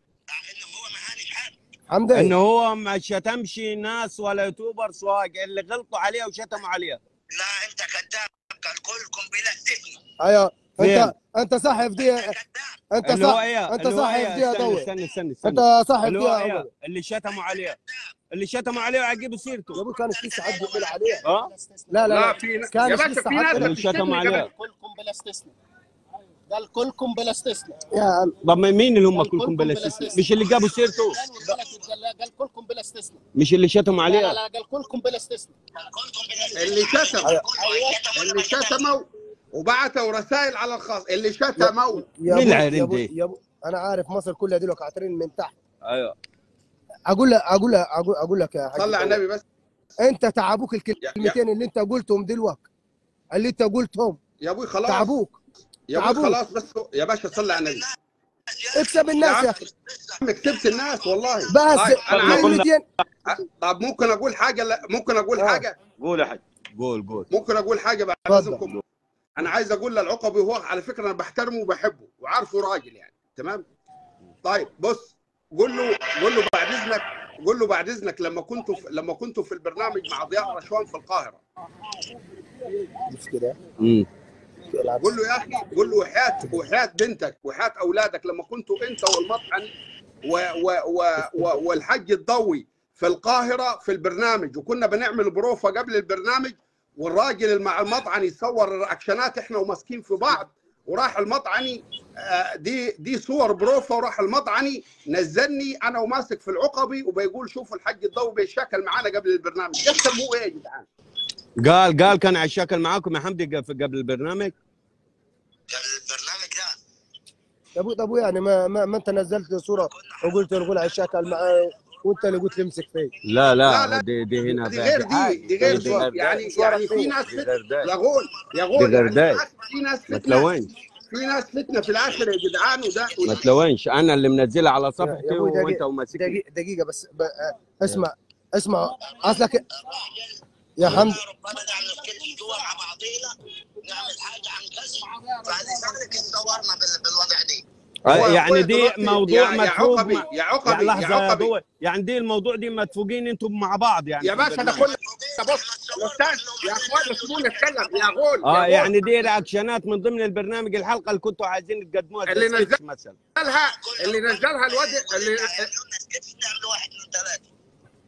F: انه هو ما هانش حد.
H: حمدي
B: انه هو ما شتمش ناس ولا يوتيوبر سواق اللي غلطوا عليه وشتموا عليه.
F: لا انت كذاب، قال كلكم بلا استثناء.
H: ايوه
B: فين؟
H: انت انت صاحب دي
F: انت كذاب.
H: انت
B: اللي هو
H: صح
B: ايه؟
H: انت
B: اللي هو
H: صاحب
B: ايه؟
H: دي يا
B: استنى
H: ضوي.
B: استنى استنى استنى.
H: انت صاحب
B: اللي
H: دي
B: هو
H: يا
B: ايه؟
H: اول.
B: اللي شتموا عليه. اللي شتموا عليه وعجبوا سيرته.
H: يا ابوي كان في ساعات بيقول عليه.
B: اه؟
H: لا لا
C: لا
H: لا
C: في ناس
H: كان
C: يا
H: في
C: باشا في
H: ساعات
C: ناس
B: اللي
C: بتشتمني
B: شتموا عليه.
C: قبل.
E: كلكم بلا استثناء. قال كلكم بلا استثناء.
H: يا عم
B: طب مين اللي هم
E: قال
B: كلكم بلا
E: بلا
B: استثناء؟ مش اللي جابوا سيرته؟
E: قال قال كلكم بلا استثناء.
B: مش اللي شتموا
E: لا لا
B: عليه؟
E: لا قال كلكم بلا استثناء.
F: كلكم بلا استثناء.
C: اللي شتم
F: ايوه
C: اللي شتموا وبعتوا رسائل على الخاص اللي شتموا.
H: يا
B: مين
H: ابوي
B: العيرين
H: يا ابوي
B: دي؟
H: يا ابوي انا عارف مصر كلها دي قاعدين من تحت.
B: ايوه.
H: اقول لك اقول لك اقول, أقول لك يا حاج
C: صلي على النبي بس.
H: انت تعبوك
C: يا, يا,
H: الكلمتين اللي انت قلتهم دلوقتي اللي انت قلتهم
C: يا ابوي خلاص
H: تعبوك
C: يا ابوي
H: تعبوك.
C: خلاص بس يا باشا صلي على النبي.
H: اكسب الناس يا اخي
C: عم كسبت الناس والله.
H: بس
C: طيب انا
H: كلمتين.
C: طب ممكن اقول حاجه؟ لا ممكن اقول
H: آه.
C: حاجه
B: قول يا حاج. قول قول.
C: ممكن اقول حاجه بعد
H: اتفضل.
C: اذنكم. انا عايز اقول للعقبي وهو على فكره انا بحترمه وبحبه وعارفه راجل يعني تمام. طيب بص قول له قول له بعد اذنك قول له بعد اذنك لما كنتوا في لما كنتوا في البرنامج مع ضياء رشوان في القاهره.
H: مش كده
B: امم
C: قول له يا اخي قول له وحياه وحياه بنتك وحياه اولادك لما كنتوا انت والمطعن و و و و والحج الضوي في القاهره في البرنامج وكنا بنعمل بروفه قبل البرنامج والراجل مع المطعني يصور الرياكشنات احنا وماسكين في بعض وراح المطعني آه دي دي صور بروفه وراح المطعني نزلني انا وماسك في العقبي وبيقول شوفوا الحج الضوي بيشكل معانا قبل البرنامج. يسموه ايه يا جدعان؟
B: قال قال كان على الشكل معاكم يا حمدي قبل البرنامج؟
F: قال البرنامج ده
H: يا ابوي طب يعني ما, ما ما انت نزلت صوره وقلت الغول على الشكل معاه وانت اللي قلت لي امسك فيه.
B: لا لا,
C: لا، لا.
B: دي دي هنا
C: دي غير دي دي غير دي يعني يعني في ناس
B: دي غير ده.
C: يا غول يا غول
B: دي غير
C: يعني
B: ده.
C: في ناس
B: ما
C: فتنه
B: تلونش
C: في ناس فتنه في الاخر يا جدعان وده
B: ما تلونش انا اللي منزلها على
H: يا
B: صفحتي
H: ابوي
B: وانت
H: دقيقه
B: وماسكني.
H: دقيقه, دقيقة بس ب... آه، اسمع اسمع اصلك يا حمد
F: ربما نعمل سكتش جوا مع بعضينا نعمل حاجه عن كذا فلذلك اتصورنا بال- بالوضع دي.
C: هو-
B: يعني
C: هو
B: دي
C: دلوقتي
B: موضوع
C: يا- يا
B: مدفوق
C: عقبي
B: مع-
C: يا
B: يعني
C: عقبي يا
B: لحظه يا
C: عقبي
B: ضوي يعني دي الموضوع دي مدفوقين انتم مع بعض يعني
C: يا
B: في
C: باشا ده
B: البرنامج.
C: كل بص الاستاذ يا اخوان سيبوني اتكلم يا غول
B: اه
C: يا غول.
B: يعني دي رياكشنات من ضمن البرنامج الحلقه اللي كنتوا عايزين تقدموها
C: اللي
B: كسكتش
C: نزل-
B: مثلا.
C: نزلها اللي نزلها الواد اللي
F: يعملوا سكتش نعمل واحد من ثلاثه.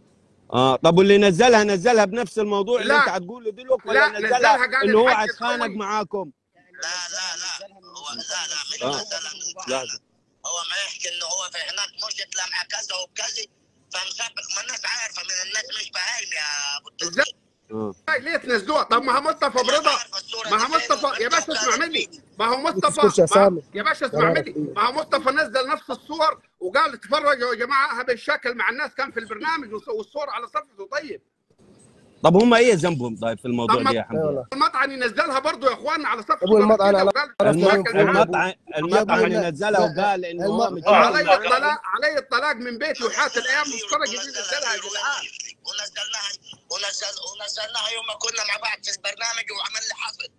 B: اه طب واللي نزلها نزلها بنفس الموضوع اللي
C: لا.
B: انت هتقوله دلوقتي
C: لا،
B: ولا
C: نزلها
B: نزلها
C: قال
B: انه هو
C: الحاج
B: هيتخانق
C: الضوي.
B: معاكم؟
F: لا لا لا هو لا لا من
B: آه.
F: مثلا
B: لحظه
F: هو ما يحكي انه هو في هناك مشت مع كذا وبكذا فمسبق ما الناس عارفه من الناس مش فاهم يا ابو
C: ازاي
B: اه
C: ليه تنزلوها؟ طب ما هو مصطفى برضا ما هو مصطفى يا باشا اسمع مني ما هو
H: تسكتش
C: مصطفى
H: يا سامي.
C: ما- يا باشا اسمع مني ما هو مصطفى نزل نفس الصور وقال اتفرجوا يا جماعه هذا الشكل مع الناس كان في البرنامج والص- والصور على صفحته. طيب
B: طب هم ايه ذنبهم طيب في الموضوع
C: طب ما-
B: دي يا
H: اي
B: حمدي؟
H: والله
C: المطعن ينزلها برضه يا اخوانا على صفحته.
H: ابوي المطعن على
C: وقال
H: عرفنا
B: الم-
H: من
C: شكل معاه.
B: المطعم المطعم اللي نزلها وقال انه هو
H: الم-
B: مش
C: علي الطلاق علي الطلاق من بيتي وحياه الايام مشتركه دي نزلها يا جدعان.
F: ونزلناها ونزل ونزلناها يوم ما كنا مع بعض في البرنامج وعمل لي حفل.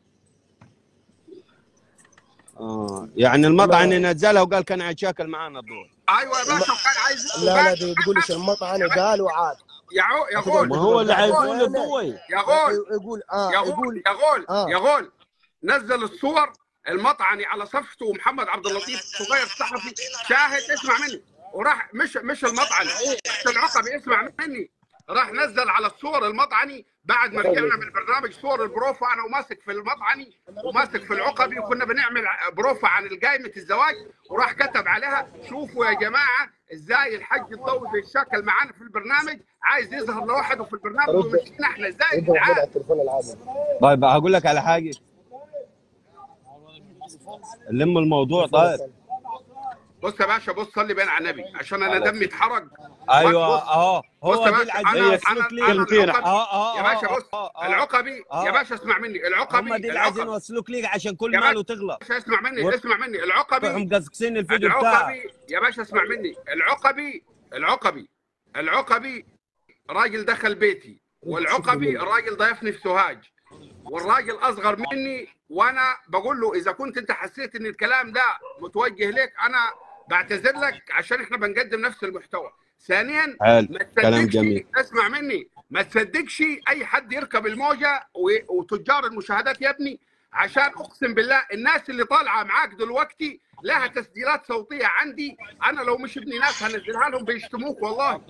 B: اه يعني المطعم اللي نزلها وقال كان هيتشاكل معانا الدور.
C: ايوه يا باشا وكان عايز
H: لا لا دي تقولش المطعن قال وعاد
C: يا عو يا غول
B: ما هو اللي
C: يا غول.
B: عايزونه الضوي.
C: يا غول
H: يقول اه
C: يا غول
H: يقول
C: يا غول
H: آه.
C: يا غول نزل الصور المطعني على صفحته ومحمد عبد اللطيف الصغير الصحفي شاهد اسمع مني وراح مش مش المطعن مش العقبي اسمع مني راح نزل على الصور المطعني بعد ما رجعنا من برنامج صور البروفا، انا وماسك في المطعني وماسك في العقبي، وكنا بنعمل بروفا عن قائمه الزواج، وراح كتب عليها شوفوا يا جماعه ازاي الحاج الضوي بيتشكل معانا في البرنامج، عايز يظهر لوحده في البرنامج ومشينا احنا ازاي يا جدعان.
B: طيب هقول لك على حاجه، لم الموضوع. طيب
C: بص يا باشا، بص صلي بين على النبي عشان انا دمي اتحرق.
B: ايوه اهو
C: بص
B: هو
C: يا
B: دي
C: باشا،
B: العزيمه
C: انا
B: وصلوك لي
D: كلمتين.
C: العقبي
B: اه اه
C: يا باشا، بص
B: آه، آه،
C: العقبي
B: آه.
C: يا باشا اسمع مني، العقبي
B: هم دي العزيمه
C: العقبي
B: وصلوك لي عشان كل
C: يا
B: ماله تغلط.
C: باشا اسمع مني
B: و-
C: اسمع مني العقبي
B: روحوا مقصقصين الفيديو بتاعك.
C: العقبي يا باشا اسمع مني، العقبي العقبي العقبي راجل دخل بيتي، والعقبي راجل ضيفني في سوهاج، والراجل اصغر مني، وانا بقول له اذا كنت انت حسيت ان الكلام ده متوجه لك انا بعتذر لك عشان احنا بنقدم نفس المحتوى. ثانيا
B: حلو،
C: ما
B: كلام
C: تصدقش،
B: جميل.
C: اسمع مني، ما تصدقش اي حد يركب الموجه و- وتجار المشاهدات يا ابني، عشان اقسم بالله الناس اللي طالعه معاك دلوقتي لها تسجيلات صوتيه عندي، انا لو مش ابن ناس هنزلها لهم بيشتموك والله.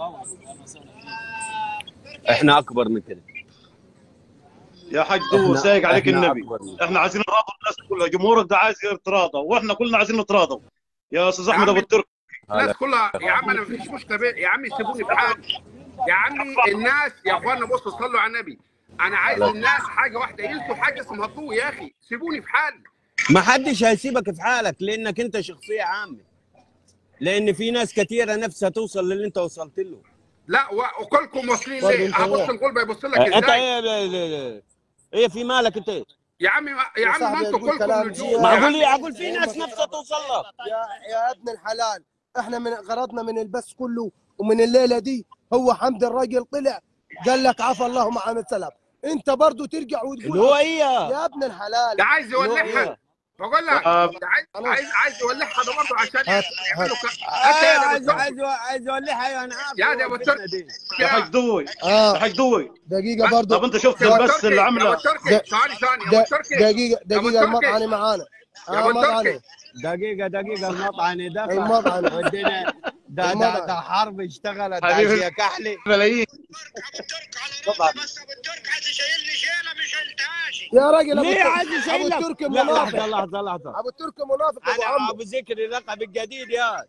B: احنا اكبر من كده
D: يا حاج دو
B: إحنا-
D: سايق عليك
B: إحنا
D: النبي،
B: أكبر من-
D: احنا عايزين نراضي الناس كلها، جمهورك ده عايز يتراضى واحنا كلنا عايزين نتراضى. يا استاذ احمد
C: يا
D: ابو
C: عمي،
D: الترك،
C: الناس كلها يا عم انا مفيش مشكله بي... يا عمي سيبوني في حالي يا عمي. الناس يا اخوانا بصوا صلوا على النبي، انا عايز الناس حاجه واحده، يلسوا حاجه اسمها الضوء يا اخي، سيبوني في حالي.
B: ما حدش هيسيبك في حالك لانك انت شخصيه عامه، لان في ناس كثيره نفسها توصل للي انت وصلت له.
C: لا و- وكلكم واصلين
H: برضه
C: ليه؟
H: أنت
C: هبص
H: إيه؟
C: الغلبه يبص لك
B: انت
C: ازاي؟
B: ايه لا- لا- لا. ايه في مالك انت؟
C: يا عمي ما- يا
H: يا
C: عمي ما
H: صاحبي
C: انتوا
H: تقول
C: كلكم
H: كلام
C: نجوم
H: جياد.
C: يا
B: معقول
C: عمي.
B: ايه؟ اقول في ناس نفسها توصل لك.
H: يا يا ابن الحلال، احنا من غرضنا من البث كله ومن الليله دي هو حمد الراجل طلع قال لك عفى الله مع عن السلام، انت برضه ترجع
B: اللي
H: وتقول
B: هو ايه؟
H: يا ابن الحلال.
C: ده عايز يولعها،
B: إيه؟
C: بقول لك
D: آه.
C: ده عايز
H: خلاص.
C: عايز عايز يولعها ده برضه عشان
H: هات-
C: يعملوا ك... انت
B: ايوه
C: يا ابو
B: عايز
C: التركي
B: عايز عايز اولعها. ايوه انا عارف.
C: يا ابو
B: الفتنة
C: التركي
B: دي.
D: يا حاج دوي يا
H: اه
D: حاج دوي،
H: دقيقه برضه.
D: طب انت شفت
C: يا ابو
D: البث
C: التركي
D: اللي
C: يا ابو
D: عامله؟
C: التركي
H: ده-
C: ثاني ثاني يا ابو
H: د-
C: التركي
H: دقيقه
C: يا أبو
H: دقيقه
C: التركي.
H: المطعني معانا.
C: يا
H: اه
C: أبو التركي.
H: مطعني.
B: دقيقة دقيقة المطعن دخل
H: المطعن.
B: والدنيا ده ده ده حرب اشتغلت
D: حبيبي.
B: يا كحلي.
D: ملايين.
F: ابو الترك على راسي، بس ابو الترك عايز يشيلني شيله مش شلتهاش.
H: يا راجل ابو
B: ليه
H: الترك-
B: عايز
H: ابو
B: يشيلك؟
H: الترك
B: لا
H: منافق،
B: لحظة لحظة لحظة.
H: ابو الترك منافق ابو
B: أنا
H: عمرو.
B: أبو ذكر اللقب الجديد يا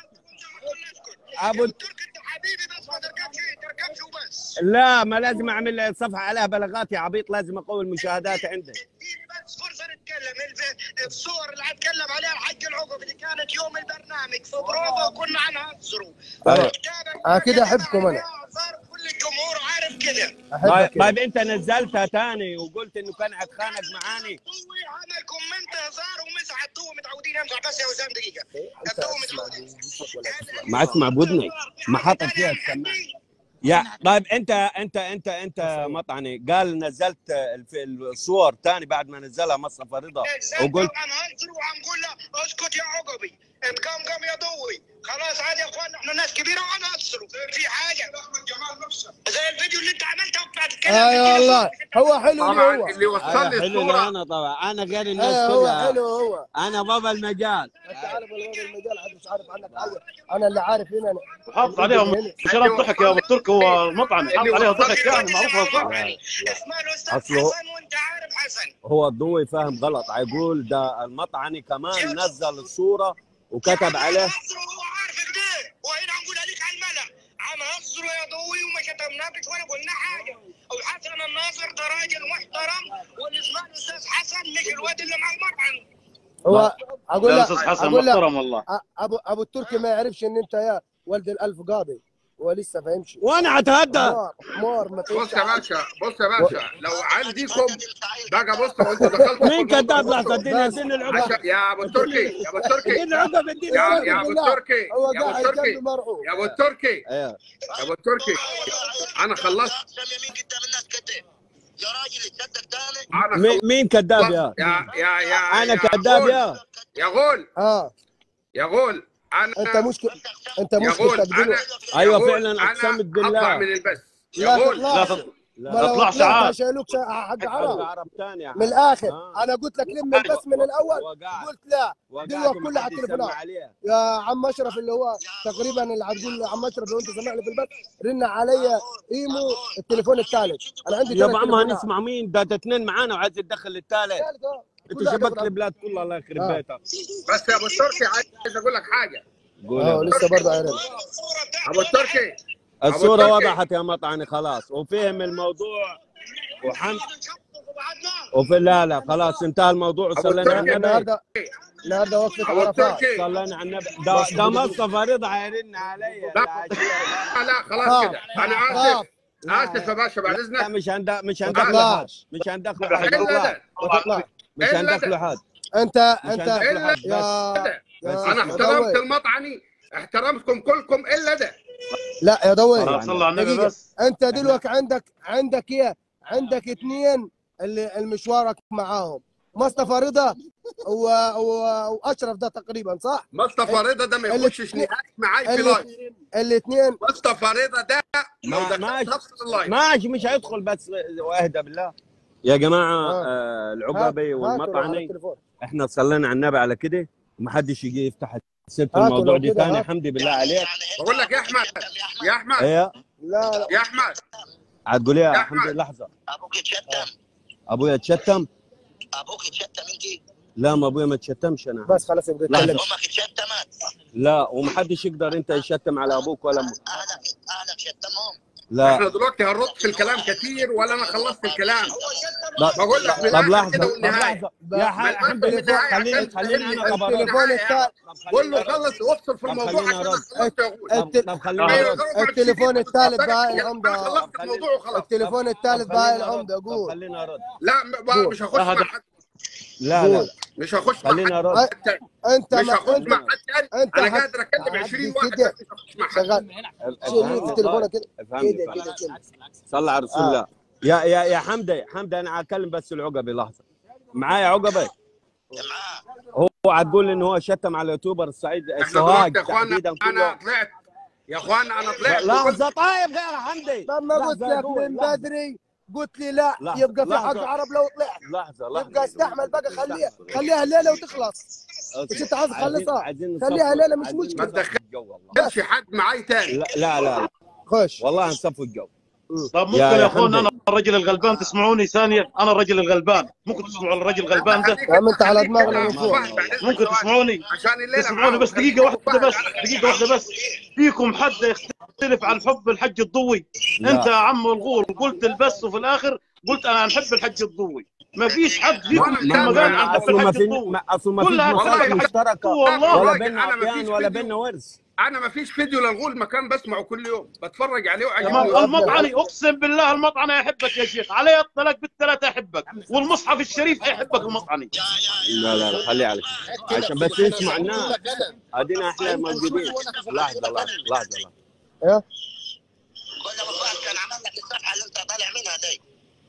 F: ابو
B: أبو
F: الترك انت حبيبي بس ما تركبش تركبش وبس.
B: لا ما لازم أعمل صفحة عليها بلاغات يا عبيط، لازم أقوي المشاهدات عندي.
F: اديني بس فرصه نتكلم. الف- الصور اللي هتكلم عليها الحاج العقب اللي كانت يوم البرنامج في بروفا وكنا هنهزروا.
B: أيوة.
H: آه كده أحبكم أنا.
F: كل الجمهور عارف كده.
B: طيب
H: احبك كده.
B: طيب أنت نزلتها تاني وقلت إنه كان هتخانق معاني.
F: طوي عمل كومنت هزار ومسح الضوء، متعودين امسح بس يا وسام دقيقه. الضوء متعودين.
B: ما اسمع بودني ما حاطط فيها السماعة. يا طيب انت انت انت انت مطعني قال نزلت الف- الصور تاني بعد ما نزلها مصطفى رضا وقلت
F: هنهزر وهنقول له اسكت يا عقبي، انت قام قام يا ضوي، خلاص عادي يا اخوانا احنا ناس كبيره وهنهزروا في حاجه. زي الفيديو اللي انت عملته وبتاع تتكلم.
H: اي والله هو حلو اللي
C: طبعا
H: هو.
C: اللي وصل
B: أيوة
C: لي
B: حلو
C: الصوره
B: انا طبعا انا غير
H: اي
B: الناس
H: هو
B: كلها.
H: حلو هو.
B: انا بابا المجال.
H: انت عارف الوضع المجال محدش عارف عنك حاجه، انا اللي عارف هنا أنا.
D: وحاطط عليها مشارات ضحك يا ابو الترك، هو المطعم حاط عليها ضحك يعني معروفه صح.
F: اسمه الاستاذ
B: أصله-
F: حسن وانت عارف حسن.
B: هو الضوي فاهم غلط، يقول ده المطعني كمان نزل الصوره وكتب عليه.
F: هو عارف كده، وهنا هنقول عليك على الملأ عم هزروا يا ضوي وما شتمناكش ولا قلنا حاجه. وحسن الناصر ده راجل محترم، واللي اسمه الاستاذ حسن مش الواد اللي مع المطعم.
H: هو اقول
D: لا
H: لك
D: استاذ حسن
H: اقول لك
D: محترم والله.
H: أ- ابو ابو التركي ما يعرفش ان انت يا ولد الالف قاضي، هو لسه فاهمش.
B: وانا اتهدى.
H: حمار حمار ما
C: بص يا
H: تنفعش.
C: باشا بص يا باشا لو عندكم بقى بصوا انتوا دخلتوا
B: مين
C: في الموضوع.
B: كذاب؟ لحظه
C: بصوا.
B: اديني اديني العقب.
C: عشان يا ابو التركي يا ابو التركي
B: اديني العقب اديني
C: يا
B: العقب.
C: يا ابو التركي
H: هو
C: يا ابو
H: قاعد
C: التركي
H: جنبه مرعوب.
C: يا ابو التركي
B: ايوه
C: يا ابو التركي انا خلصت.
F: يمين قدام الناس كده يا راجل تصدق تاني.
C: انا
B: مين
C: خلصت.
B: مين كذاب يا؟
C: يا يا يا
B: انا
C: يا
B: كذاب
C: غول.
B: يا؟
C: يا غول
H: اه
C: يا غول انا
H: انت مشكله انت
C: يا
H: مشكلتك
C: غول
H: دلوقتي.
C: انا
B: أيوة
C: يا غول،
B: فعلاً
C: أنا
B: أقسمت بالله.
C: اطلع من البث يا
H: لا
C: غول
D: لا
H: تطلعش.
D: تط-
B: لا.
H: ما لو
D: اطلع
H: طلعت
D: ساعات.
H: هيشيلوك شا- حق
B: حق
H: عرب
B: عرب ثاني
H: من الاخر.
B: آه.
H: انا قلت لك لم البث من الاول،
B: وقعت
H: قلت لا
B: وقعت
H: دلوقتي كلها على
B: ومحد
H: التليفونات.
B: يسمع عليه.
H: يا عم اشرف اللي هو تقريبا اللي هتقول عم اشرف لو انت سامعني في البث، رن عليا ايمو التليفون الثالث. انا عندي
B: يا
H: ثلاث
B: عمها
H: تليفونات.
B: نسمع مين ده اثنين معانا وعايز تدخل الثالث.
H: ثالث اه
B: انت
H: كلها
B: شبكت
H: تاخد
B: البلاد كلها الله يخرب
H: آه.
B: بيتك.
C: بس يا ابو التركي عايز اقول لك حاجه.
B: قول يا
H: اه
B: بابا.
H: لسه برضه عارف.
C: ابو التركي
B: الصورة
C: أبو تركي.
B: وضحت يا مطعني خلاص وفهم الموضوع وحمد وفي لا لا خلاص انتهى الموضوع
C: أبو
B: وصلينا على
C: التركي.
B: النبي.
H: النهارده النهارده وقفه
C: ابو
H: عرفات.
C: التركي.
B: صلينا على النبي. ده ده مصطفى رضا هيرن علي.
C: لا
B: لا
C: لا خلاص
H: خاف.
C: كده انا
H: خاف.
C: اسف اسف يا باشا بعد
B: لا
C: اذنك.
B: مش عندك مش
H: ما
B: عندك لحد
H: تطلعش.
B: مش عندك لحد
C: الا
B: والله.
C: ده
H: ما تطلع.
B: مش
C: إلا
B: عندك
C: ده.
B: لحد
H: انت
B: مش
H: انت
B: عندك
C: الا
B: لحد بس.
H: يا
C: ده.
B: بس
H: يا
C: انا
H: يا
C: احترمت
H: دوي.
C: المطعني احترمتكم كلكم الا ده.
H: لا يا دوي
B: صلى
D: صلى على النبي
H: دقيقة.
D: بس.
H: انت دلوقتي عندك عندك ايه؟ عندك اثنين اللي المشوارك معاهم مصطفى رضا و... و... واشرف ده تقريبا صح؟
C: مصطفى رضا ده ما
H: اللي-
C: يخشش نهائي معاي في
H: اللي-
C: لايف.
H: الاثنين
C: مصطفى رضا ده لو
B: ما-
C: دخلت
B: ماشي.
C: نفس اللايف
B: ماشي مش هيدخل بس واهدى بالله يا جماعه.
H: آه.
B: آه العقبي
H: هاتوا له على
B: والمطعني
H: التليفون.
B: احنا صلينا على النبي على كده ومحدش يجي يفتح سيره
H: هاتوا
B: الموضوع
H: لو
B: دي
H: كده،
B: ثاني.
H: هات.
B: حمدي بالله عليك.
C: بقول لك يا احمد يا احمد
B: ايه
H: لا لا
C: يا احمد
B: هتقول ايه
C: يا
B: يا
C: أحمد.
B: حمدي؟ لحظه.
F: ابوك يتشتم
B: ابويا اتشتم؟
F: ابوك يتشتم انت
B: لا ما ابويا ما اتشتمش انا.
H: بس خلاص يبقى
B: لحظة.
H: يتكلم.
F: امك اتشتمت
B: لا ومحدش يقدر انت يشتم على ابوك ولا امك.
F: اهلك اهلك شتمهم
B: لا
C: احنا دلوقتي هنرد في الكلام كتير ولا انا خلصت الكلام.
B: لا
C: بقول لك
B: طب
C: بالآخر
B: لحظه
C: كده
B: طب
C: والنهايه.
B: لحظه يا ح- حمدي
C: بالنهاية
B: خليني
C: عشان
B: خليني انا
C: تفهمني.
B: طب أرد.
H: التليفون الثالث
C: قول له خلص وافصل في
B: طب
C: الموضوع
B: خليني
C: عشان انا
B: أرد.
C: خلصت يا اخوي.
B: طب طب خليني
C: أيوة،
B: ارد.
C: غرفة
H: التليفون
C: عشرين
H: الثالث
C: دقيقة.
H: بقى
C: انا
H: العمده.
C: خلصت
B: طب
C: الموضوع وخلاص.
H: التليفون الثالث
B: طب
H: بقى
B: خليني أرد.
H: العمده
B: طب
H: قول.
B: خليني ارد.
C: لا م- مش هخش مع حد.
B: لا لا لا
C: مش هخش مع
B: خليني
C: حد
B: ارد.
C: تاني.
H: انت
C: مش
H: ما
C: هخش
H: انت
C: مع حد تاني.
H: انت
C: انا
H: حد-
C: قادر اكلم
H: حد
C: عشرين واحد
H: كده.
C: بس مش هخش مع حد.
H: شغال شيل تليفونك كده
B: افهمني
H: كده
B: افهمني.
H: كده كده.
B: صلى على رسول
H: آه.
B: الله. يا يا يا حمدي حمدي انا هكلم بس العقبي لحظه. معايا عقبي
F: معاه
B: هو هتقول ان هو شتم على يوتيوبر الصعيد
C: احنا
B: السوهاج
C: دلوقتي يا اخوانا
B: تحديدا
C: انا
B: كله.
C: طلعت يا اخوانا انا طلعت
B: لحظه طيب غير حمدي.
H: لما قلت
B: لحظة
H: لك
B: قول،
H: من
B: لحظة.
H: بدري قلت لي لا
B: لحظة،
H: يبقى في حق
B: لحظة.
H: عرب لو طلعت
B: لحظه لحظه
H: يبقى استحمل بقى خليها خليها الليله وتخلص. مش انت عايز تخلصها
B: عايزين
H: خليها
B: نصفي-
H: ليله مش
B: عايزين
H: مشكله.
C: ما تدخلش
B: الجو والله.
C: حد معاي تاني.
B: لا لا لا
H: خش
B: والله نصفي الجو.
D: طب ممكن
B: يا-
D: يا
B: يا
D: اخوان انا
B: حمدي.
D: الرجل الغلبان تسمعوني ثانيه. انا الرجل الغلبان ممكن تسمعوا على الرجل الغلبان ده.
H: يا عم انت على دماغنا من فوق.
D: ممكن تسمعوني
C: عشان الليله
D: تسمعوني بس دقيقه واحده بس دقيقه واحده بس. فيكم حد يختلف عن حب الحج الضوي؟
B: لا.
D: انت يا عم الغول قلت البس وفي الاخر قلت انا نحب الحج الضوي. ما فيش حد فيكم
C: ما-
D: لما
C: ما-
D: قال
C: ما-
D: عن حب
B: اصله ما
D: الحج
B: في
D: الضوي.
B: ما- اصله ما فيش
D: كلها
B: مصالح
C: والله
B: مشتركه
D: والله.
B: ولا
C: راجل،
B: بيننا
C: أنا ما
B: عطيان
C: فيش
B: ولا
C: فيديو.
B: بيننا ورث.
C: انا ما فيش فيديو للغول مكان بسمعه كل يوم بتفرج عليه
D: تمام.
C: وعجبني.
D: والمطعني اقسم بالله المطعني يحبك يا شيخ. علي الطلاق بالثلاثه يحبك والمصحف الشريف يحبك المطعني.
B: لا لا لا خليه عليك عشان بس يسمع الناس. ادينا احنا موجودين. لحظه لحظه لحظه لحظه.
H: ايه
F: كل ابو فهد كان عمل لك الصفحه اللي انت طالع منها دي.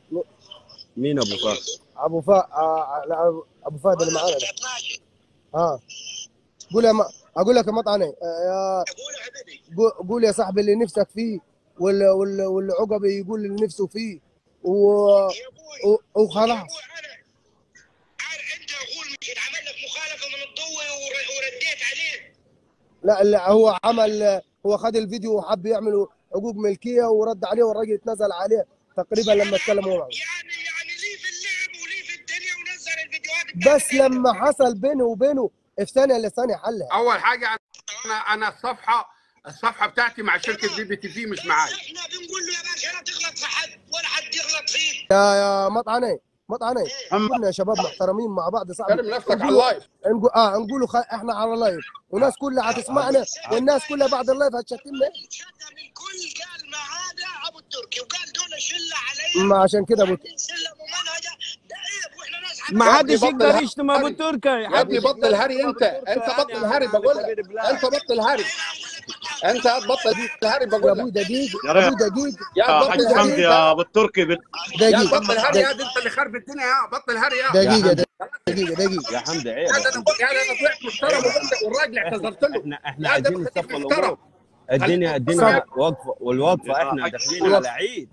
B: مين ابو فهد؟
H: ابو فهد آه لا ابو فهد اللي معانا ده.
F: كانت ماشي
H: اه قول يا ما... اقول لك يا مطعني آه يا
F: قول يا حبيبي
H: قو- قول يا صاحبي اللي نفسك فيه وال... وال... والعقبي يقول اللي نفسه فيه و...
F: يا ابوي
H: و... وخلاص.
F: يا ابوي انا عارف انت يا غول مش عمل لك مخالفه من الضوء ور- ورديت عليه.
H: لا لا هو عمل هو خد الفيديو وحب يعمل حقوق ملكيه ورد عليه والراجل اتنزل عليه تقريبا لما اتكلموا معه.
F: يعني يعني ليه في اللعب وليه في الدنيا ونزل الفيديوهات بتاعت
H: بس لما حصل بينه وبينه في ثانيه لثانيه حلها.
C: اول حاجه انا انا الصفحه الصفحه بتاعتي مع شركه بي بي تي في مش معايا.
F: احنا بنقول له يا باشا لا تغلط في حد ولا حد يغلط فيك.
H: يا يا مطعني مطعني
D: أما-
H: كنا يا شباب محترمين مع بعض صاحبي.
C: كلم نفسك على اللايف.
H: نقول اه نقولوا خ... احنا على لايف والناس كلها هتسمعنا والناس كلها بعد اللايف هتشتمنا.
F: شتم الكل قال ما عدا ابو التركي وقال دول شله عليا.
H: ما عشان كده ابو
F: شله ممنهجه ده عيب واحنا ناس
B: ما
C: يا
B: حدش
C: ابني بطل
B: يقدر
C: هري.
B: يشتم ابو تركي.
C: يا ابني بطل هري انت انت بطل هري بقول لك انت بطل هري انت بطل هري
H: يا
C: بقول
H: ابوي
C: لك
H: دقيق
D: يا ريت.
H: ابوي دقيق
C: يا
D: يا
C: بطل
D: حاج
C: هري
D: حمدي يا ابو التركي بت...
C: يا
H: دقيق
C: بطل هري يا دي انت اللي خرب الدنيا يا بطل هري يا
H: دقيقة
B: حمدي.
H: دقيقة دقيقة
B: يا حمدي عيب.
C: هذا انا هذا انا طلعت محترم وقلت- والراجل اعتذرت له.
B: احنا احنا
C: هذا
B: عايزين
C: خليك
B: نصفي
C: محترم.
B: الامور. الدنيا الدنيا وقفه والوقفه احنا داخلين على عيد.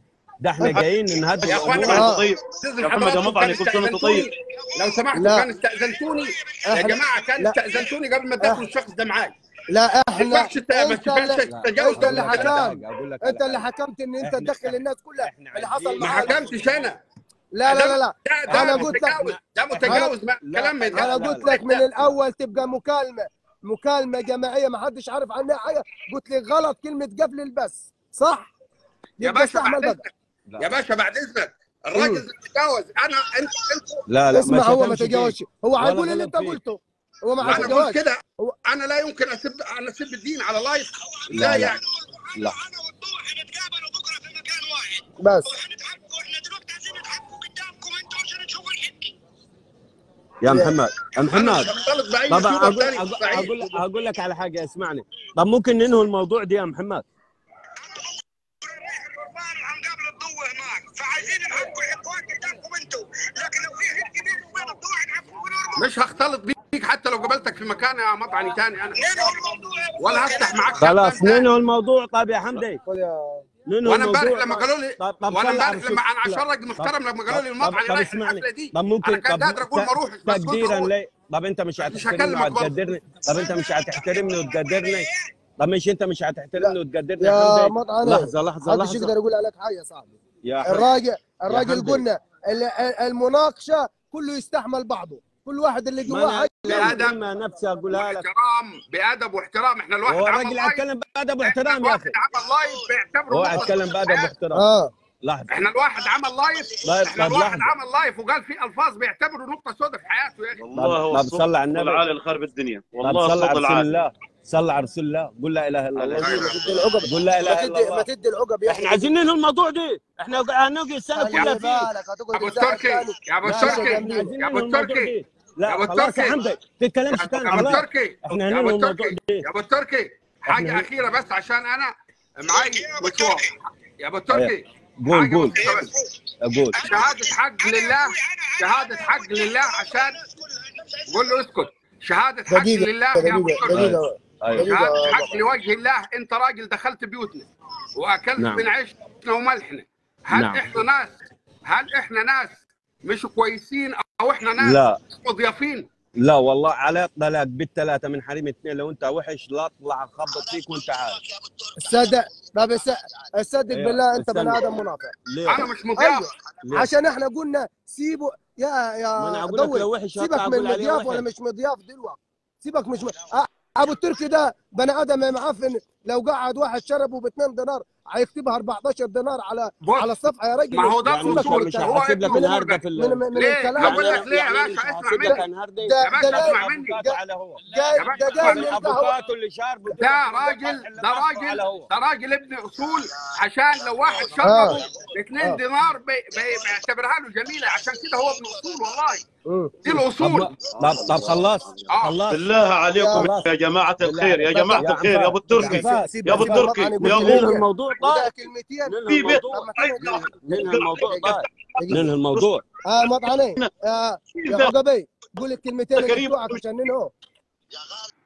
B: ده احنا جايين نهدي
C: يا اخوانا
B: الامور.
C: بعد
D: طيب يا محمد يا مطعني كل سنه وانت طيب.
C: لو سمحتوا
H: لا.
C: كان استاذنتوني يا
H: إحنا-
C: جماعه، كان
H: لا.
C: استاذنتوني قبل ما تدخلوا الشخص ده معايا.
H: لا
C: ما
H: احنا
C: ينفعش ت- ما
H: انت اللي
C: ينفعش تتجاوز
H: انت اللي
C: الكلام ده.
H: حكمت
B: اقول لك على
H: انت اللي
B: حاجة.
H: حكمت ان انت
B: إحنا-
H: تدخل الناس كلها
B: إحنا
H: اللي حصل
B: عايزين-
C: ما
H: معانا.
C: حكمتش انا.
H: لا لا لا لا
C: ده ده
H: أنا قلت لك-
C: متجاوز، ده متجاوز ما-
B: لا.
C: كلام ما
B: لا،
H: انا
C: يتقال.
H: قلت لك من الاول تبقى مكالمه مكالمه جماعيه ما حدش عارف عنها حاجه. قلت لك غلط كلمه قبل البث صح؟
C: يا
H: يبقى
C: باشا
H: استحمل
C: بعد
H: بقى.
C: اذنك، يا باشا بعد اذنك، الراجل ده تجاوز. انا انت انت
B: لا لا
H: اسمع هو ما
B: شتمش فيك.
H: تجاوزش، هو
B: ولا
H: هيقول اللي
B: غلط
H: انت
B: فيك.
H: قلته. هو ما
C: انا قلت
H: هيتجاوزش.
C: كده.
H: هو-
C: انا لا يمكن اسب انا اسب الدين على لايف.
B: لا،
C: لا
B: لا.
C: يعني
B: لا
F: انا والضوء حنتقابلوا بكره في مكان واحد
H: بس
F: وحنتحققوا. احنا دلوقتي عايزين نتحققوا قدامكم انتوا عشان تشوفوا الحكي.
B: يا محمد يا
C: انا
B: محمد
C: مش هختلط باي
B: طب
C: يوتيوبر
B: اقول
C: ثاني
B: اقول
C: سعيد.
B: اقول, أقول لك على حاجه اسمعني. طب ممكن ننهي الموضوع ده يا محمد؟
F: وهنقابل الضوء هناك، فعايزين نحققوا الحكوات قدامكم انتوا، لكن لو في حد كبير وبين الضوء نحققوا نورمال.
C: مش هختلط بيك حتى لو قابلتك في مكان يا مطعني ثاني انا، ولا هفتح معاك
B: خلاص
C: كلام تاني.
B: ننهي الموضوع. طيب يا حمدي
H: قول يا
B: ننهي
C: وانا امبارح
B: الموضوع.
C: لما قالوا لي
B: طب طب
C: وانا
B: صلي على
C: امبارح لما انا
B: رسول
C: عشان
B: الله.
C: راجل محترم لما قالوا لي
B: طب-
C: المطعم
B: طب
C: رايح
B: اسمعني.
C: الحفله دي،
B: طب ممكن
C: انا كان
B: طب
C: قادر اقول ما اروحش، بس قلت
B: تقديرا
C: اروح.
B: لي. طب انت مش
C: مش
B: هتحترمني
C: هكلمك برضه.
B: وهتقدرني. طب انت مش هتحترمني وتقدرني. طب مش انت مش هتحترمني وتقدرني
H: يا
B: يا حمدي.
H: مطعني
B: لحظه لحظه
H: محدش يقدر
B: لحظه
H: يقول عليك حاجه يا صاحبي.
B: يا حمدي.
H: الراجل الراجل
B: حمدي.
H: قلنا ال- ال- المناقشه كله يستحمل بعضه، كل واحد اللي
B: ما
H: جواه
B: انا
H: حاجه.
C: بأدب
B: ما نفسي اقولها لك.
C: واحترام، بادب واحترام. احنا الواحد
B: هو
C: عمل
B: الراجل
C: لايف،
B: اتكلم بادب واحترام يا
C: الواحد
B: اخي.
C: عمل لايف بيعتبره
B: هو
C: نقطة
B: اتكلم
C: صدى
B: بادب
C: الحياة.
B: واحترام.
H: اه
B: لحظه.
C: احنا الواحد عمل لايف،
B: لايف،
C: احنا
B: طب
C: الواحد
B: لحظة.
C: عمل لايف وقال في الفاظ بيعتبره نقطة سوداء في حياته يا اخي.
D: والله هو
B: طب
D: الصوت
B: صلى على النبي.
D: العالي الخرب الدنيا،
B: طب
D: والله
B: صلى على
D: الصوت
B: رسول
D: العالي.
B: الله. صلى على رسول الله. قول لا اله الا الله.
H: ما تدي العقب
B: قول لا
H: ما
B: اله الا
H: تدي ما
B: الله.
H: تدي العقب يا
B: احنا عايزين ننهي الموضوع دي. احنا هنقعد السنه كلها
H: خلي
B: فيه.
H: بالك هتقعد
C: ابو
H: تزعل
C: التركي
H: تاني.
C: يا ابو
B: لا، لا،
C: التركي
B: احنا عايزين
C: يا ابو
B: ننهي الموضوع
C: التركي
B: دي.
C: يا
B: لا
C: ابو
B: خلاص يا
C: التركي
B: حمدي تتكلمش
C: يا
B: تاني
C: ابو
B: خلاص.
C: التركي
B: احنا
C: يا
B: هننهي
C: ابو
B: الموضوع
C: التركي
B: دي.
C: يا ابو التركي حاجة
B: احنا-
C: أخيرة بس عشان أنا معي مشوار. يا ابو التركي
B: قول
C: حاجة
B: قول
C: بسيطة بس.
B: اقول.
C: شهادة حق لله، شهادة حق لله عشان قول له اسكت. شهادة حق
H: دقيقه
C: لله يا ابو
H: دقيقه
C: التركي،
H: دقيقه
B: ايوه
C: شهادة
H: دقيقه
C: حق لوجه الله. انت راجل دخلت بيوتنا واكلت
B: نعم.
C: من عيشنا وملحنا. هل
B: نعم.
C: احنا ناس هل احنا ناس مش كويسين او احنا ناس
B: لا
C: مضيافين؟
B: لا والله على طلاق بالثلاثه من حريم اثنين. لو انت وحش لا اطلع اخبط فيك وانت عارف.
H: صدق. طب ص- صدق
B: إيه،
H: بالله انت
B: استنى.
H: بني ادم منافق.
B: ليه؟
C: انا مش
H: ايوه
C: مضياف.
B: ليه؟
H: عشان احنا قلنا سيبوا يا
B: ما انا
H: يا
B: اقول لك لو
H: ضوي
B: وحش
H: سيبك
B: هطلع
H: من
B: اقول عليه
H: مضياف ولا
B: وحش.
H: مش مضياف دلوقتي. سيبك مش م... أ- ابو التركي ده بني ادم معفن. لو قعد واحد شربه ب اتنين دينار هيكتبها اربعتاشر دينار على
C: بص،
H: على الصفحه يا رجل.
C: ما هو ده
B: يعني مش
C: الاصول.
B: مش
C: هو
B: هحاسب لك
C: ابن
B: النهارده
C: اصول
B: في
H: من
B: ال...
H: من, من
C: ليه؟
H: الكلام
C: أقول
B: يعني
C: لك ليه يا
B: يعني
C: باشا؟
B: مش
C: اسمع
B: هحاسب
C: مني.
B: لك النهارده.
H: ده
C: يا باشا
H: ده
C: اسمع
H: جاي
C: مني.
B: افوكاتو على هو.
H: جاي
C: يا باشا
H: ده
C: اسمع
H: جاي
C: مني.
H: من القهوه.
B: افوكاتو اللي شاربه
C: ده راجل ده راجل ده راجل ابن اصول. عشان لو واحد شربه
H: آه.
C: ب اتنين دينار بي- بي- بيعتبرها له جميله. عشان كده هو ابن اصول والله.
H: مم.
C: دي الاصول.
B: طب طب خلص
C: آه.
B: خلص.
D: بالله عليكم
B: خلاص.
D: يا جماعة الخير، يا
B: بالله
D: جماعة
B: عليك.
D: الخير يا ابو التركي،
B: عباس.
H: سيب-
D: يا ابو
H: سيب
D: التركي،
H: المطعم
D: يا
H: يقول
B: ننهي
H: لي
D: ابو
B: الموضوع
H: وده
B: طيب.
H: كلمتين.
B: ننهي
D: في بيت
B: الموضوع.
H: لما
B: ننهي الموضوع طيب. ننهي الموضوع.
H: اه مطعني آه يا عقبي قول الكلمتين اللي
D: كريم.
H: بتوعك عشان ننهوا.
F: يا غالي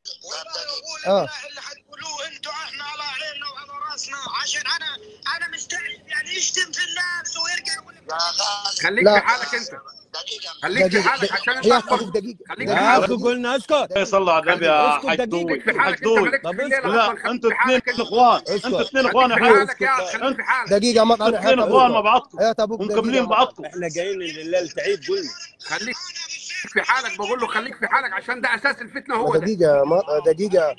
F: والله
H: آه.
F: قول اللي حتقولوه انتوا، احنا على عيننا وعلى راسنا. عشان انا انا مستعد يعني يشتم في الناس ويرجع يقول لك يا غالي
C: خليك
H: لا.
C: في حالك انت.
F: دقيقة
C: خليك في
H: دقيقة
C: حالك عشان انت
H: هي
C: اكبر.
H: أخذك دقيقة
C: خليك في
B: يا
C: حالك.
B: اخي قلنا اسكت.
D: صلى على النبي يا
B: اسكت
D: حاج
B: دقيقة.
D: دوي.
C: خليك في
D: حاج
C: حالك انت.
D: دوي.
C: مالكش
B: طب
C: في الليل
D: لا
C: اصلا.
D: انتوا
C: خليك في
D: اثنين
C: حالك.
D: اخوان،
H: اسكت.
D: انتوا اثنين
C: خليك
D: اخوان
C: في
D: يا حبيبي.
C: حالك يا خليك في حالك.
H: دقيقة مطعني
D: اثنين اخوان مع بعضكم
H: يا ابوك
D: ومكملين بعضكم.
B: احنا جايين الليل تعيد قلنا.
C: خليك في حالك. بقول له خليك في حالك عشان ده اساس الفتنه. هو ده.
H: دقيقة ما- دقيقة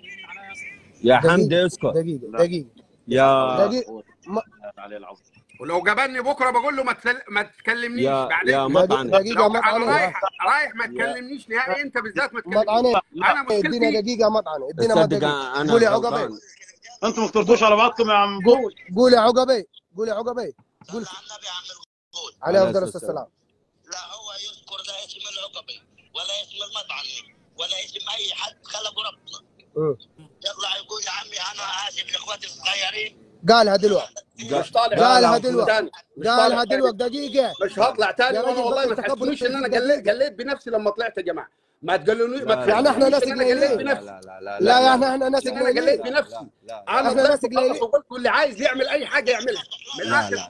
B: يا
H: دقيقة.
B: حمدي اسكت.
H: دقيقة دقيقة
B: يا
H: دقيقة ما-
D: عليه العظيم.
C: ولو جابني بكره بقول له ما تسل... ما تكلمنيش
B: يا
C: بعدين.
B: يا مطعني.
H: دقيقة
C: لو انا
H: مطعني
C: رايح رايح ما تكلمنيش نهائي. انت بالذات ما تكلمنيش.
H: مطعني
C: انا
H: ادينا
C: مشكلتي
H: دقيقة مطعني ادينا
B: تصدق
H: دقيقة.
B: انا
H: قول يا
B: غلطان.
H: عقبي
D: انتوا ما اخترتوش على بعضكم يا عم
H: قول
D: دوي.
H: قول يا عقبي قول يا عقبي قول
F: صلى على النبي يا عم الوجود.
H: عليه
B: عليه
H: افضل
B: الصلاة
H: السلام.
F: لا هو يذكر لا اسم العقبي ولا اسم المطعني ولا اسم اي حد خلقه ربنا.
H: مم.
F: يطلع يقول يا عمي انا اسف لاخواتي الصغيرين.
H: قالها دلوقتي
C: مش طالع
H: قالها
C: تاني.
H: دلوقتي
C: مش
H: قالها
C: طالع تاني.
H: دلوقتي دقيقة.
C: مش هطلع تاني.
H: يا
C: وانا
H: راجل
C: والله ما
H: بطل
C: تحسبونيش
H: تكبر
C: ان انا
H: التلفزيون
C: قليت قليت بنفسي لما طلعت يا جماعه. ما تقولوني ما
B: لا، لا.
H: يعني احنا ناس
C: تحسبونيش ان انا قليت
H: قليلين.
C: بنفسي.
H: لا يا احنا احنا ناس
C: ان انا قليت
H: قليلين.
C: بنفسي. انا
H: احنا
C: طلعت
H: ناس قليلين.
C: وخلص وقلت واللي عايز يعمل اي حاجه يعملها من
B: لا
C: الاخر.
B: لا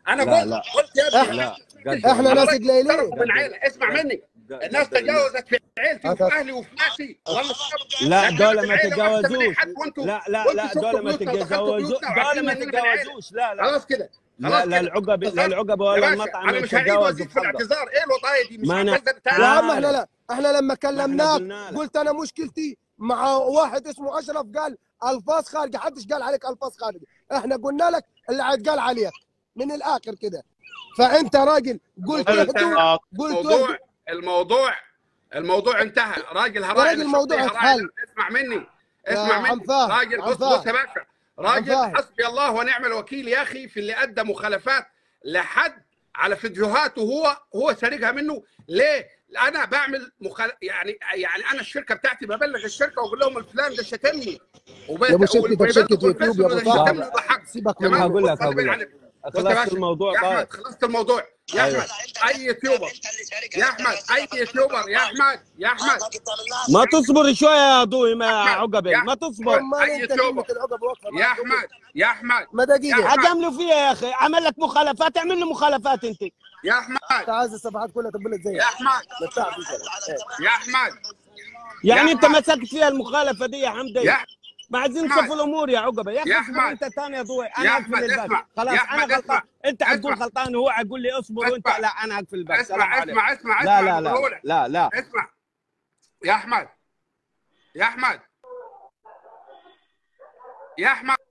C: انا
B: لا
C: قلت
B: لا
C: قلت يا ابني
B: لا
H: احنا ناس قليلين.
C: من عيله. اسمع مني، الناس تجاوزت في عيلتي وفي اهلي وفي ناسي والله.
B: لا دول ما
C: العيلة واحدة من
B: تتجاوزوش.
C: حد وانتوا
B: لا لا
C: وانتوا
B: لا
C: شفتوا
B: دول ما
C: بيوتنا ودخلتوا
B: تتجاوزوش.
C: بيوتنا وعارفين
B: دول ما
C: اننا من عيلة.
B: تتجاوزوش. لا لا
C: خلاص كده،
B: لا
C: خلاص
B: لا
C: كده.
B: العقب لا
C: اتصلت؟
B: العقب
C: يا
B: ولا
C: باشا
B: المطعم
C: انا مش هعيد
B: يتجاوزوا
C: وازيد في
B: بحقك.
C: الاعتذار. ايه الوضعيه دي؟ مش
B: ما أنا-
C: عارف بتاعتي.
H: يا عم احنا
B: عارف.
H: لا احنا لما
B: ما احنا
H: كلمناك
B: قلنا لك.
H: قلت انا مشكلتي مع واحد اسمه اشرف قال الفاظ خارجه، حدش قال عليك الفاظ خارجه، احنا قلنا لك اللي هيتقال عليك من الاخر كده. فانت راجل قلت
C: الموضوع
H: اهدوا،
C: انتهى.
H: قلت
C: الموضوع
H: اهدوا
C: الموضوع الموضوع انتهى. راجل
H: يا
C: هراعي
H: راجل الموضوع
C: للشخصيه هراعي.
H: اتحل.
C: اسمع مني،
H: يا
C: اسمع
H: عم
C: مني.
H: فهد،
C: راجل
H: عم
C: بص بص
H: فهد،
C: يا باشا،
H: عم
C: راجل
H: فهد.
C: حسبي الله ونعم الوكيل يا اخي في اللي ادى مخالفات لحد على فيديوهات وهو هو سارقها منه. ليه؟ انا بعمل مخال... يعني يعني انا الشركه بتاعتي ببلغ الشركه واقول لهم الفلان ده شتمني وبيت...
H: يا ابو شركتك شركه يوتيوب يا ابو
C: ده
H: فهد،
C: شتمني وضحكني.
H: سيبك من
C: تمام؟
B: هقول لك
C: خلي
B: هقول
C: بالك
B: لك
C: عنك. بص يا
B: خلصت
C: باشا،
B: الموضوع.
C: يا
B: طيب
C: احمد خلصت الموضوع يا
B: أيوة.
C: احمد. اي يوتيوبر يا احمد، اي يوتيوبر يا احمد، يا احمد
B: ما تصبر شويه يا ضوي ما
C: أحمد،
B: عقبي
C: يا-
B: ما تصبر.
H: امال
C: اي
H: انت
C: يوتيوبر
H: كلمه العقب واقفه
C: يا
H: معك.
C: احمد، يا احمد،
H: ما دقيقه
C: يا أحمد.
B: عجملوا فيها يا اخي. عمل لك مخالفات، اعمل له مخالفات انت.
C: يا احمد،
H: انت عايز الصفحات كلها تبلت زيك.
C: يا احمد،
H: مرتاح في كده.
C: يا احمد،
B: يعني
C: يا
B: انت
C: أحمد.
B: مسكت فيها المخالفه دي يا حمدي.
C: يا أحمد.
B: ما عايزين
C: أحمد.
B: نصفوا الامور يا عقبه يا اخي.
C: يا
B: اصبر
C: أحمد.
B: انت ثاني يا ضوي.
C: يا
B: انا
C: أحمد،
B: اقفل الباب
C: اسمع.
B: خلاص.
C: يا
B: انا
C: أحمد،
B: غلطان،
C: اسمع.
B: انت هتقول
C: اسمع.
B: غلطان وهو هيقول لي اصبر وانت
C: اسمع.
B: لا. انا اقفل الباب. سلام
C: اسمع
B: عليكم.
C: اسمع اسمع
B: لا
C: اسمع
B: لا لا
C: بقوله لك.
B: لا لا
C: اسمع يا احمد، يا احمد، يا احمد